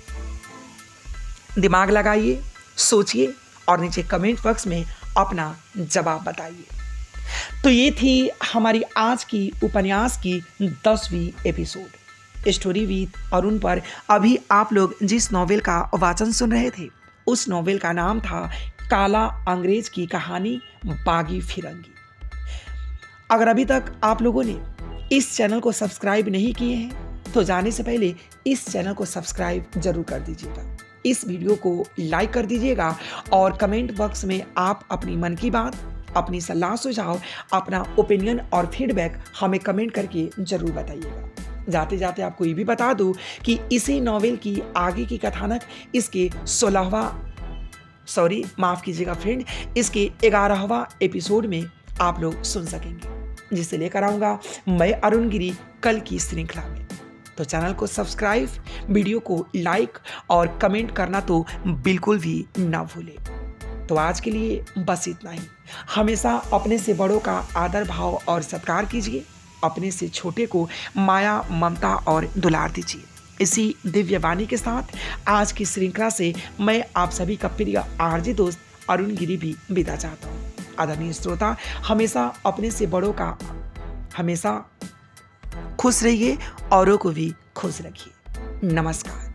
दिमाग लगाइए, सोचिए और नीचे कमेंट बॉक्स में अपना जवाब बताइए। तो ये थी हमारी आज की उपन्यास की 10वीं एपिसोड स्टोरी विद अरुण पर। अभी आप लोग जिस नॉवेल का वाचन सुन रहे थे उस नॉवेल का नाम था काला अंग्रेज की कहानी बागी फिरंगी। अगर अभी तक आप लोगों ने इस चैनल को सब्सक्राइब नहीं किए हैं तो जाने से पहले इस चैनल को सब्सक्राइब जरूर कर दीजिएगा, इस वीडियो को लाइक कर दीजिएगा और कमेंट बॉक्स में आप अपनी मन की बात, अपनी सलाह सुझाव, अपना ओपिनियन और फीडबैक हमें कमेंट करके जरूर बताइएगा। जाते जाते आपको ये भी बता दूं कि इसी नॉवेल की आगे की कथानक इसके 11वां एपिसोड में आप लोग सुन सकेंगे, जिसे लेकर आऊंगा मैं अरुण गिरी कल की श्रृंखला में। तो चैनल को सब्सक्राइब, वीडियो को लाइक और कमेंट करना तो बिल्कुल भी ना भूलें। तो आज के लिए बस इतना ही। हमेशा अपने से बड़ों का आदर भाव और सत्कार कीजिए, अपने से छोटे को माया, ममता और दुलार दीजिए। इसी दिव्य वाणी के साथ आज की श्रृंखला से मैं आप सभी का प्रिय आरजे दोस्त अरुण गिरी भी विदा चाहता हूँ। आदरणीय श्रोता, हमेशा अपने से बड़ों का हमेशा खुश रहिए, औरों को भी खुश रखिए। नमस्कार।